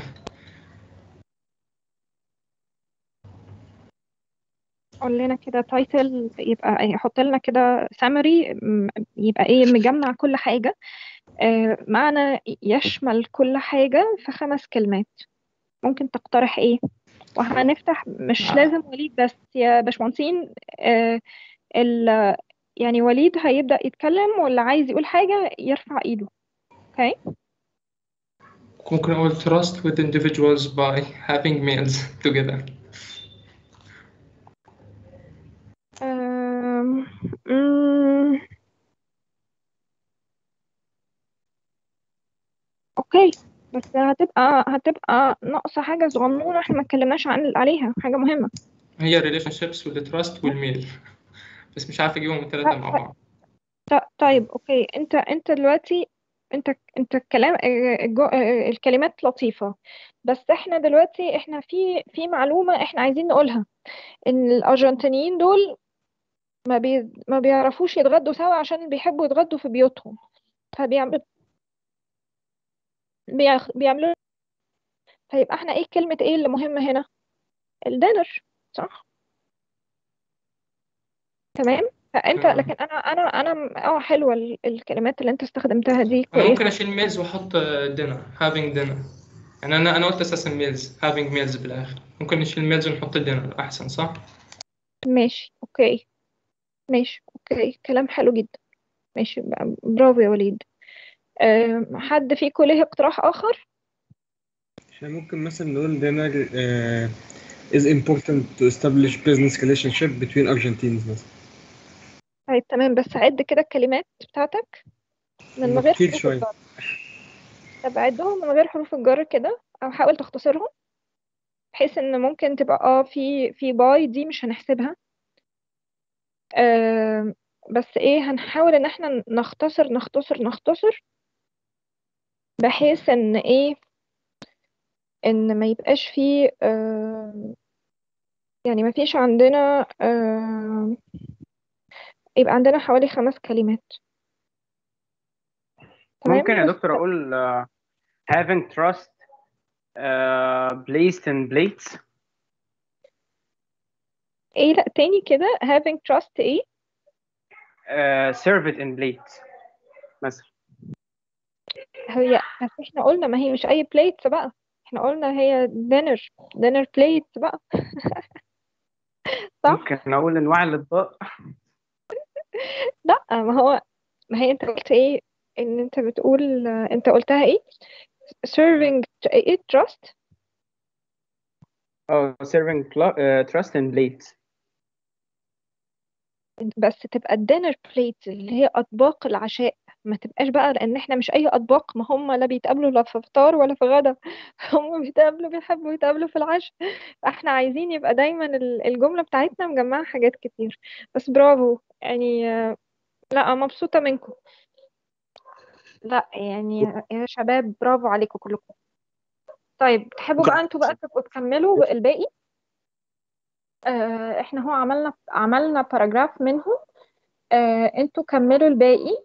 Speaker 1: قول لنا كده تايتل، يبقى يحط لنا كده سامري، يبقى مجمع كل حاجة، معنى يشمل كل حاجة في 5 كلمات. ممكن تقترح ايه؟ وهنفتح، مش لازم وليد بس يا باشمهندسين. ال يعني وليد هيبدأ يتكلم، واللي عايز يقول حاجة يرفع ايده. اوكي.
Speaker 6: ممكن أقول trust with individuals by having meals together.
Speaker 1: أم... أم، اوكي، بس هتبقى ناقصة حاجة صغنونة احنا ما اتكلمناش عليها، حاجة مهمة.
Speaker 6: هي الريليشن شيبس والتراست والميل، بس مش عارف اجيبهم الثلاثه مع بعض.
Speaker 1: طيب اوكي، انت دلوقتي انت الكلام الكلمات لطيفة، بس احنا دلوقتي احنا في معلومة احنا عايزين نقولها، ان الارجنتينيين دول ما بيعرفوش يتغدوا سوا عشان بيحبوا يتغدوا في بيوتهم، بيعملوا. فيبقى احنا ايه كلمة ايه اللي مهمة هنا؟ الدينر، صح؟ تمام. فانت لكن انا حلوة الكلمات اللي انت استخدمتها دي
Speaker 6: انا ممكن
Speaker 1: كويسة.
Speaker 6: اشيل ميلز واحط دينر، هافينج دينر. يعني انا قلت اساسا ميلز، هافينج ميلز بالاخر، ممكن نشيل ميلز ونحط دينر احسن، صح؟
Speaker 1: ماشي اوكي، ماشي اوكي، كلام حلو جدا. ماشي، برافو يا وليد. حد فيكم ليه اقتراح اخر؟
Speaker 2: احنا ممكن مثلا نقول dinner is important to establish business relationship between Argentines مثلا.
Speaker 1: طيب تمام، بس عد كده الكلمات بتاعتك من
Speaker 2: هم
Speaker 1: غير
Speaker 2: كتير
Speaker 1: حروف
Speaker 2: شوية.
Speaker 1: الجر. طب عدهم من غير حروف الجر كده، او حاول تختصرهم، بحيث ان ممكن تبقى في باي دي مش هنحسبها. آه بس ايه، هنحاول ان احنا نختصر، بحيث ان ايه، ان ما يبقاش فيه يعني ما فيش عندنا يبقى عندنا حوالي 5 كلمات. تمام.
Speaker 4: ممكن يا
Speaker 1: بس
Speaker 4: دكتور اقول having trust placed in plates.
Speaker 1: ايه، لا تاني كده، having trust ايه؟
Speaker 4: serve it in plates مثلا.
Speaker 1: هي بس احنا قلنا ما هي مش اي بليتس بقى، احنا قلنا هي دينر بليتس بقى. صح.
Speaker 4: ممكن اقول انواع الاطباق.
Speaker 1: لا، ما هي انت قلت ايه، ان انت بتقول انت قلتها ايه، serving ايه trust.
Speaker 4: serving trust in plates.
Speaker 1: بس تبقى الدينر بليت اللي هي اطباق العشاء، ما تبقاش بقى، لان احنا مش اي اطباق، ما هم لا بيتقابلوا لا في فطار ولا في غدا. هم بيحبوا يتقابلوا في العشاء. احنا عايزين يبقى دايما الجملة بتاعتنا مجمعة حاجات كتير. بس برافو يعني، لا مبسوطة منكم. لا يعني يا شباب، برافو عليكم كلكم. طيب تحبوا بقى انتوا بقى تبقوا تكملوا الباقي؟ احنا هو عملنا باراجراف منهم. انتوا كملوا الباقي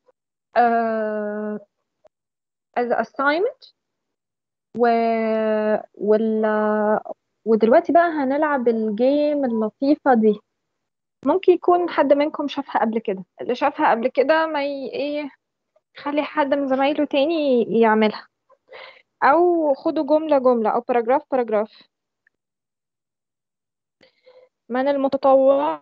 Speaker 1: as assignment. و... وال... ودلوقتي بقى هنلعب الجيم اللطيفة دي. ممكن يكون حد منكم شافها قبل كده، اللي شافها قبل كده ما ايه، خلي حد من زمايله تاني يعملها، او خدوا جملة جملة او باراجراف. من المتطوع؟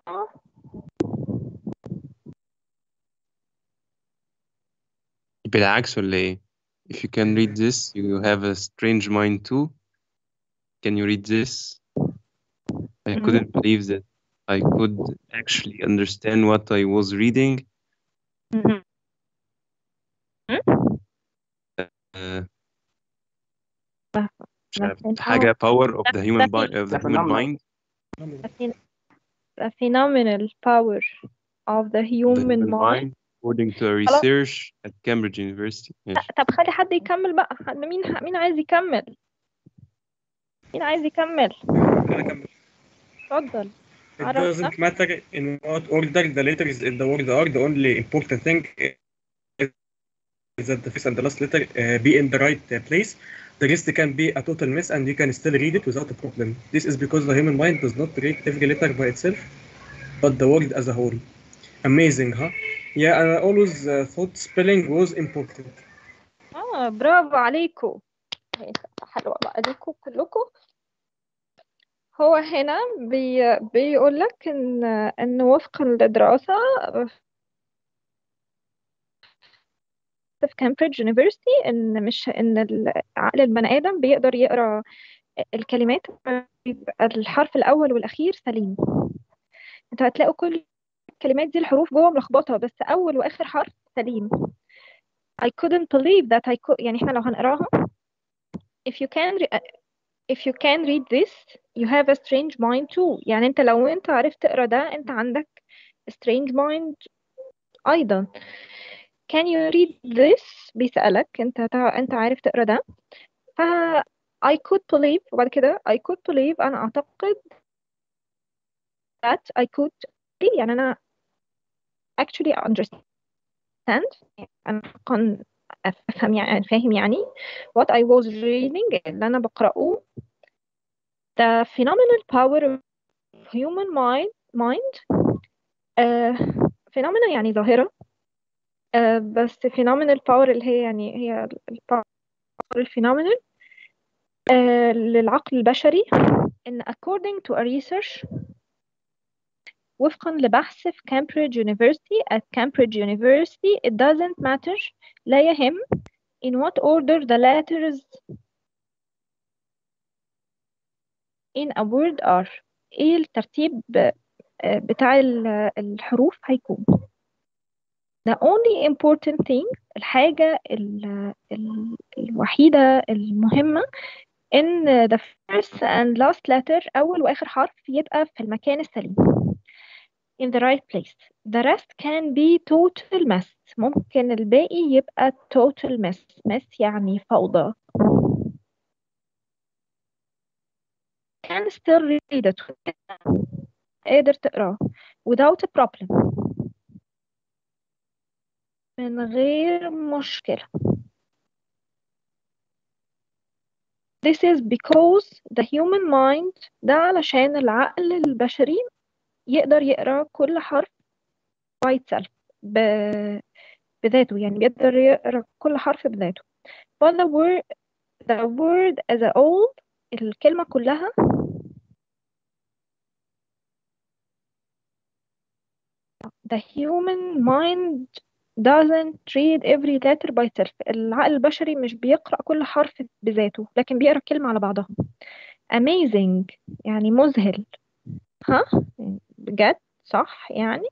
Speaker 8: بالعكس ولا ايه؟ If you can read this, you have a strange mind too. Can you read this? I couldn't believe that I could actually understand what I was reading. مش عارف حاجة power of the human mind.
Speaker 1: The phenomenal power of the human mind.
Speaker 8: According to a research at Cambridge University. ماشي.
Speaker 1: طب خلي حد يكمل بقى، مين عايز يكمل؟ اتفضل.
Speaker 2: It doesn't matter in what order the letters in the word are. The only important thing is that the first and the last letter be in the right place. The rest can be a total mess and you can still read it without a problem. This is because the human mind does not read every letter by itself, but the word as a whole. Amazing, huh? Yeah, I always thought spelling was important.
Speaker 1: برافو عليكم. حلوة بقى ليكم كلكم. هو هنا بيقول لك ان وفقا لدراسة في كامبريدج يونيفرسيتي، ان عقل البني ادم بيقدر يقرا الكلمات، بيبقى الحرف الاول والاخير سليم. انتوا هتلاقوا كل الكلمات دي الحروف جوه ملخبطه، بس اول واخر حرف سليم. I couldn't believe that I could. يعني احنا لو هنقراها if you can read this you have a strange mind too. يعني انت لو انت عرفت تقرا ده انت عندك strange mind ايضا. can you read this بيسألك انت عارف تقرا ده. ف I could believe وبعد كده I could believe انا اعتقد that I could يعني انا actually understand انا حقا افهم يعني فاهم يعني what I was reading اللي انا بقراه. the phenomenal power of human mind phenomena يعني ظاهرة بس phenomenal power اللي هي يعني هي الباور الphenomenal للعقل البشري إن according to a research وفقا لبحث في Cambridge University at Cambridge University it doesn't matter لا يهم in what order the letters in a word are ايه الترتيب بتاع الحروف هيكون. the only important thing الحاجة الوحيدة المهمة إن the first and last letter أول وآخر حرف يبقى في المكان السليم in the right place. the rest can be total mess ممكن الباقي يبقى total mess يعني فوضى. can still read it قادر تقراه without a problem من غير مشكلة. This is because the human mind ده علشان العقل البشري يقدر يقرأ كل حرف by itself بذاته يعني بيقدر يقرأ كل حرف بذاته. but the word as a whole الكلمة كلها the human mind doesn't read every letter by itself العقل البشري مش بيقرأ كل حرف بذاته لكن بيقرأ كلمة على بعضها. amazing يعني مذهل ها بجد صح يعني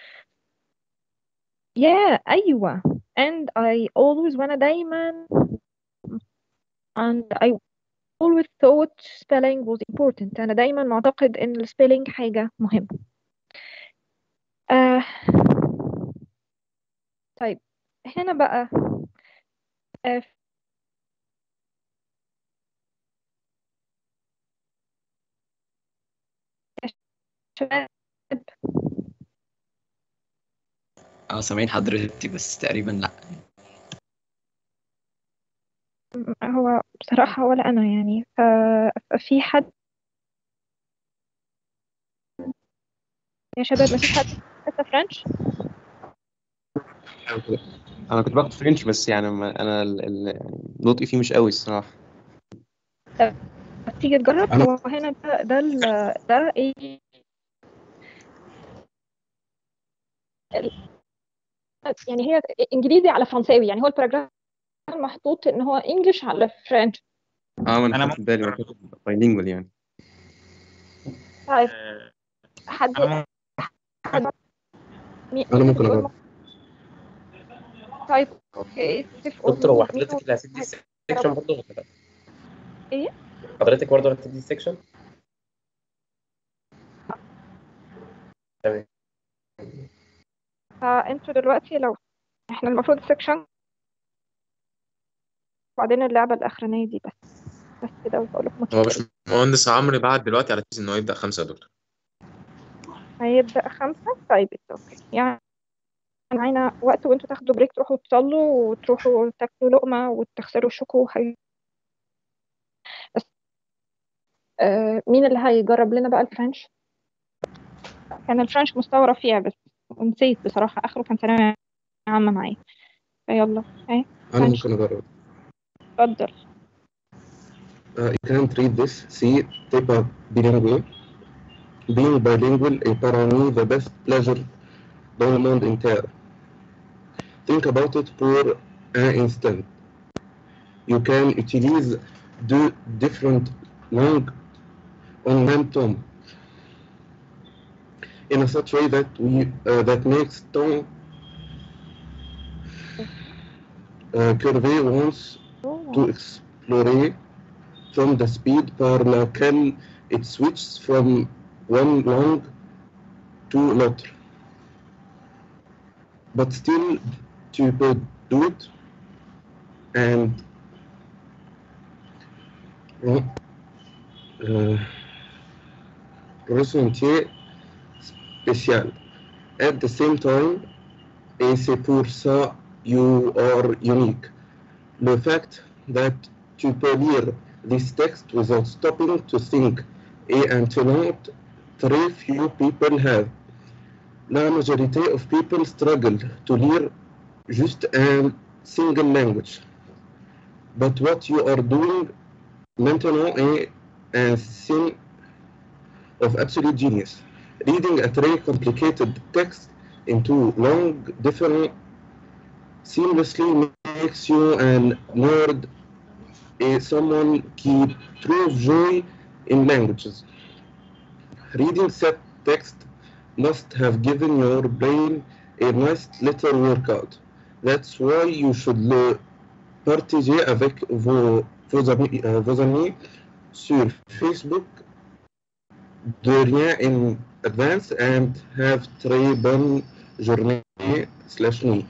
Speaker 1: أيوة and I always وأنا دايما and I always thought spelling was important أنا دايما معتقد إن الspelling حاجة مهمة. طيب هنا بقى شباب
Speaker 11: سامعين حضرتك بس تقريبا لا.
Speaker 1: هو بصراحة ولا أنا يعني في حد يا شباب مفيش حد لسه فرنش.
Speaker 8: انا كنت باخد فرنش بس يعني انا نطقي فيه مش قوي الصراحه.
Speaker 1: تيجي تجرب هو هنا ده ايه يعني هي انجليزي على فرنساوي يعني هو البروجرام محطوط ان هو انجلش على فرنش.
Speaker 8: ما انا خدت بالي انا كنت بايلينجوال يعني.
Speaker 1: طيب حد
Speaker 5: انا ممكن اجرب.
Speaker 1: طيب اوكي
Speaker 13: دكتور هو حضرتك اللي هتدي السكشن برضه ولا لا؟
Speaker 1: ايه
Speaker 13: حضرتك برضه هتدي السكشن؟ تمام.
Speaker 1: فانتوا دلوقتي لو احنا المفروض السكشن وبعدين اللعبة الأخرانية دي بس كده وبقول لكم
Speaker 10: هو باشمهندس عمرو بعت دلوقتي على ان هو يبدأ 5 يا دكتور.
Speaker 1: هيبدأ 5. طيب اوكي يعني معانا وقت وانتوا تاخدوا بريك تروحوا تصلوا وتروحوا تاكلوا لقمة وتغسلوا الشوكو بس مين اللي هيجرب لنا بقى الفرنش؟ كان الفرنش مستوى رفيع بس نسيت بصراحة آخره كان ثانوية عامة معايا فيلا
Speaker 5: أنا ممكن أجرب.
Speaker 1: اتفضل.
Speaker 5: You can't read this. See, take a bilingual. Being bilingual apparent me the best pleasure dans le monde entier. Think about it pour un instant. You can utilize deux different langues en même temps in a such way that makes
Speaker 14: Curve wants to explore from the speed par laquelle it switches from one langue to l'autre. But still, tu peux do it and ressenti spécial. At the same time, et c'est pour ça you are unique. Le fact that tu peux lire this text without stopping to think est un talent très few people have. La majorité of people struggle to lire just a single language. But what you are doing maintenant est un signe of absolute genius. Reading a very complicated text into long different seamlessly makes you a nerd and someone qui trouve joy in languages. Reading that text must have given your brain a nice little workout. That's why you should le partager avec vos amis sur Facebook. De rien in advance and have très bonne journée / nuit.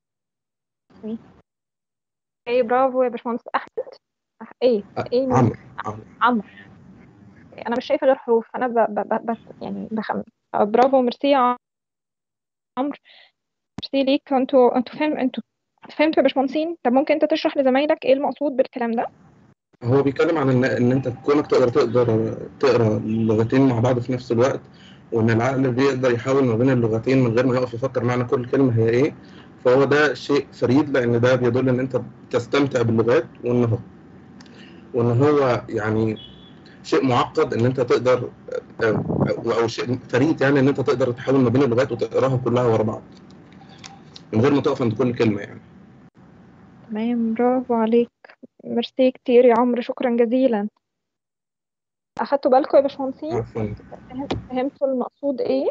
Speaker 1: ايه برافو يا باشمهندس احمد. ايه
Speaker 14: عمرو
Speaker 1: عمرو. انا مش شايفه غير حروف، انا بس يعني بخمن. برافو، ميرسي يا عمرو، ميرسي ليك. انتوا فهمتوا يا باشمهندسين؟ طب ممكن انت تشرح لزمايلك ايه المقصود بالكلام ده؟
Speaker 14: هو بيتكلم عن ان انت كونك تقدر تقرا اللغتين مع بعض في نفس الوقت، وان العقل بيقدر يحول ما بين اللغتين من غير ما يقف يفكر معنى كل كلمه هي ايه. فهو ده شيء فريد، لان ده بيدل ان انت بتستمتع باللغات، وان هو يعني شيء معقد ان انت تقدر او شيء فريد يعني ان انت تقدر تحول ما بين اللغات وتقراها كلها ورا بعض من غير ما تقف عند كل كلمه يعني.
Speaker 1: تمام، برافو عليك، ميرسي كتير يا عمرو، شكرا جزيلا. اخدتوا بالكم يا باشمهندسين؟
Speaker 14: عفوا.
Speaker 1: فهمتوا المقصود ايه؟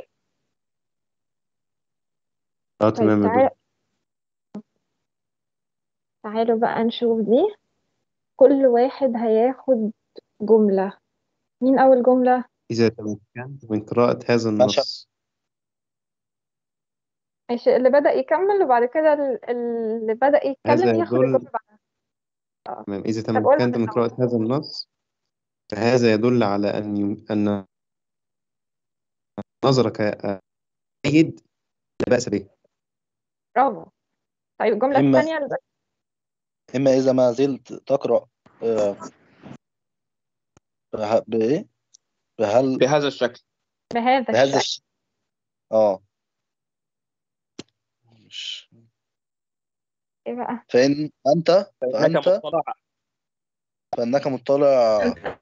Speaker 8: تمام يا دكتور.
Speaker 1: تعالوا بقى نشوف دي. كل واحد هياخد جملة. مين أول جملة؟
Speaker 8: إذا تمكنت من قراءة هذا النص.
Speaker 1: ماشي، اللي بدأ يكمل وبعد كده اللي بدأ يتكلم
Speaker 8: هذا
Speaker 1: ياخد
Speaker 8: يدل
Speaker 1: الجملة بعدها.
Speaker 8: تمام. إذا
Speaker 1: طب قولها
Speaker 8: تمكنت من قراءة هذا النص فهذا يدل على أن نظرك جيد لا بأس به.
Speaker 1: برافو. طيب الجملة الثانية
Speaker 7: إما إذا ما زلت تقرأ بإيه؟
Speaker 9: بهذا الشكل.
Speaker 1: بهذا الشكل. ايه بقى؟
Speaker 7: فإنك مطلع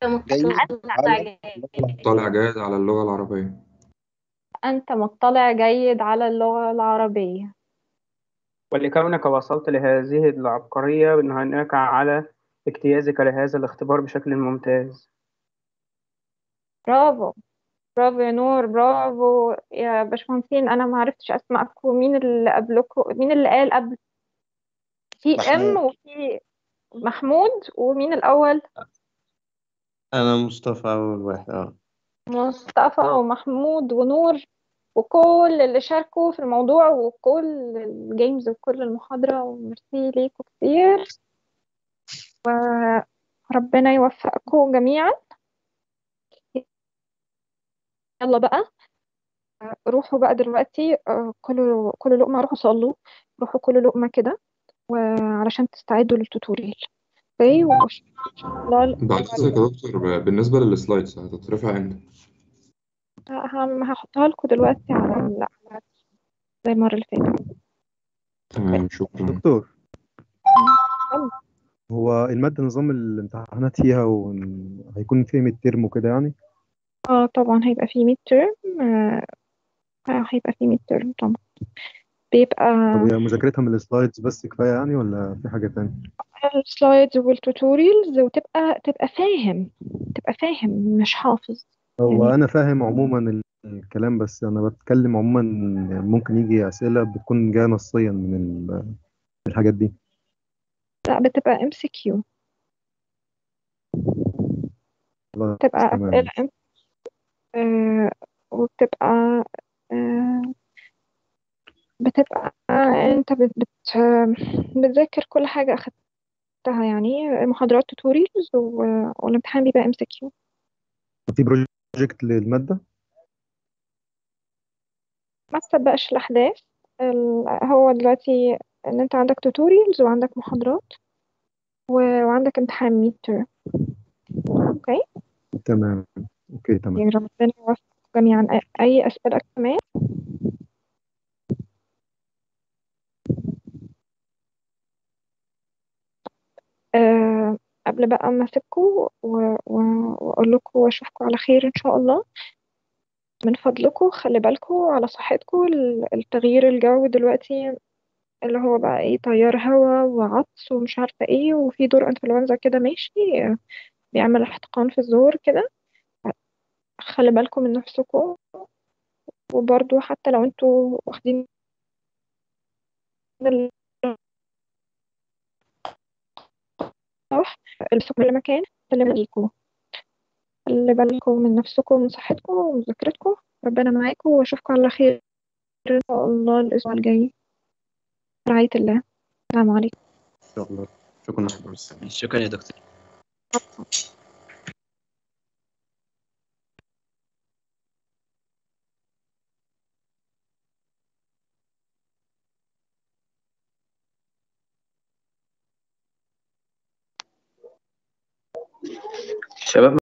Speaker 5: جيد على اللغة العربية.
Speaker 1: أنت مطلع جيد على اللغة العربية.
Speaker 4: ولكونك وصلت لهذه العبقرية بنهنئك على اجتيازك لهذا الاختبار بشكل ممتاز.
Speaker 1: برافو، برافو يا نور، برافو يا باشمهندسين. أنا ما عرفتش أسمعكم، مين اللي قبلكم؟ مين اللي قال قبل؟ في إم وفي محمود، ومين الأول؟
Speaker 8: أنا مصطفى أول واحد.
Speaker 1: مصطفى ومحمود ونور وكل اللي شاركوا في الموضوع وكل الجيمز وكل المحاضرة، وميرسي ليكم كتير، وربنا يوفقكم جميعا. يلا بقى روحوا بقى دلوقتي، كل لقمة روحوا صلوا، روحوا كل لقمة كده وعلشان تستعدوا للتوتوريال. اوكي،
Speaker 5: بعد إذنك يا دكتور، بالنسبة للسلايدز هتترفع امتى؟
Speaker 1: هحطها لكم دلوقتي على زي المرة اللي فاتت.
Speaker 5: تمام، شكرا.
Speaker 15: دكتور، هو المادة نظام الامتحانات فيها وهيكون فيه ميد ترم وكده يعني؟
Speaker 1: طبعا هيبقى فيه ميد ترم، هيبقى فيه ميد ترم طبعا. بيبقى
Speaker 15: طب هي مذاكرتها من السلايدز بس كفاية يعني ولا في حاجة تانية؟
Speaker 1: السلايدز والتوتوريالز، تبقى فاهم مش حافظ.
Speaker 15: هو أنا فاهم عموما الكلام، بس أنا بتكلم عموما ممكن يجي أسئلة بتكون جاية نصيا من الحاجات دي.
Speaker 1: لا، بتبقى MCQ،
Speaker 15: خلاص
Speaker 1: بتبقى
Speaker 15: تمام
Speaker 1: أسئلة
Speaker 15: ماشي.
Speaker 1: آه، وبتبقى آه، بتبقى انت بتذاكر كل حاجة أخدتها، يعني محاضرات توتوريالز والامتحان بيبقى MCQ.
Speaker 15: في بروجكت للمادة؟
Speaker 1: ما تسبقش الأحداث. هو دلوقتي ان انت عندك توتوريالز وعندك محاضرات وعندك امتحان ميد تيرم. اوكي،
Speaker 15: تمام اوكي تمام.
Speaker 1: يعني ربنا يوفقكم جميعا. أي أسئلة كمان؟ قبل بقى ما أسيبكم وأقول لكم وأشوفكم على خير إن شاء الله، من فضلكم خلي بالكم على صحتكم. التغيير الجوي دلوقتي اللي هو بقى ايه، تيار هوا وعطس ومش عارفة ايه، وفي دور انفلونزا كده ماشي، بيعمل احتقان في الزور كده. خلي بالكم من نفسكم. وبرضو حتى لو انتوا واخدين الصح اللي في كل مكان، سلم ليكم. خلي بالكم من نفسكم ومن صحتكم ومذاكرتكم. ربنا معاكم واشوفكم على خير ان شاء الله الاسبوع الجاي. رعاية الله. السلام عليكم.
Speaker 15: ان شاء الله. شكرا.
Speaker 11: شكرا يا دكتور.
Speaker 13: شباب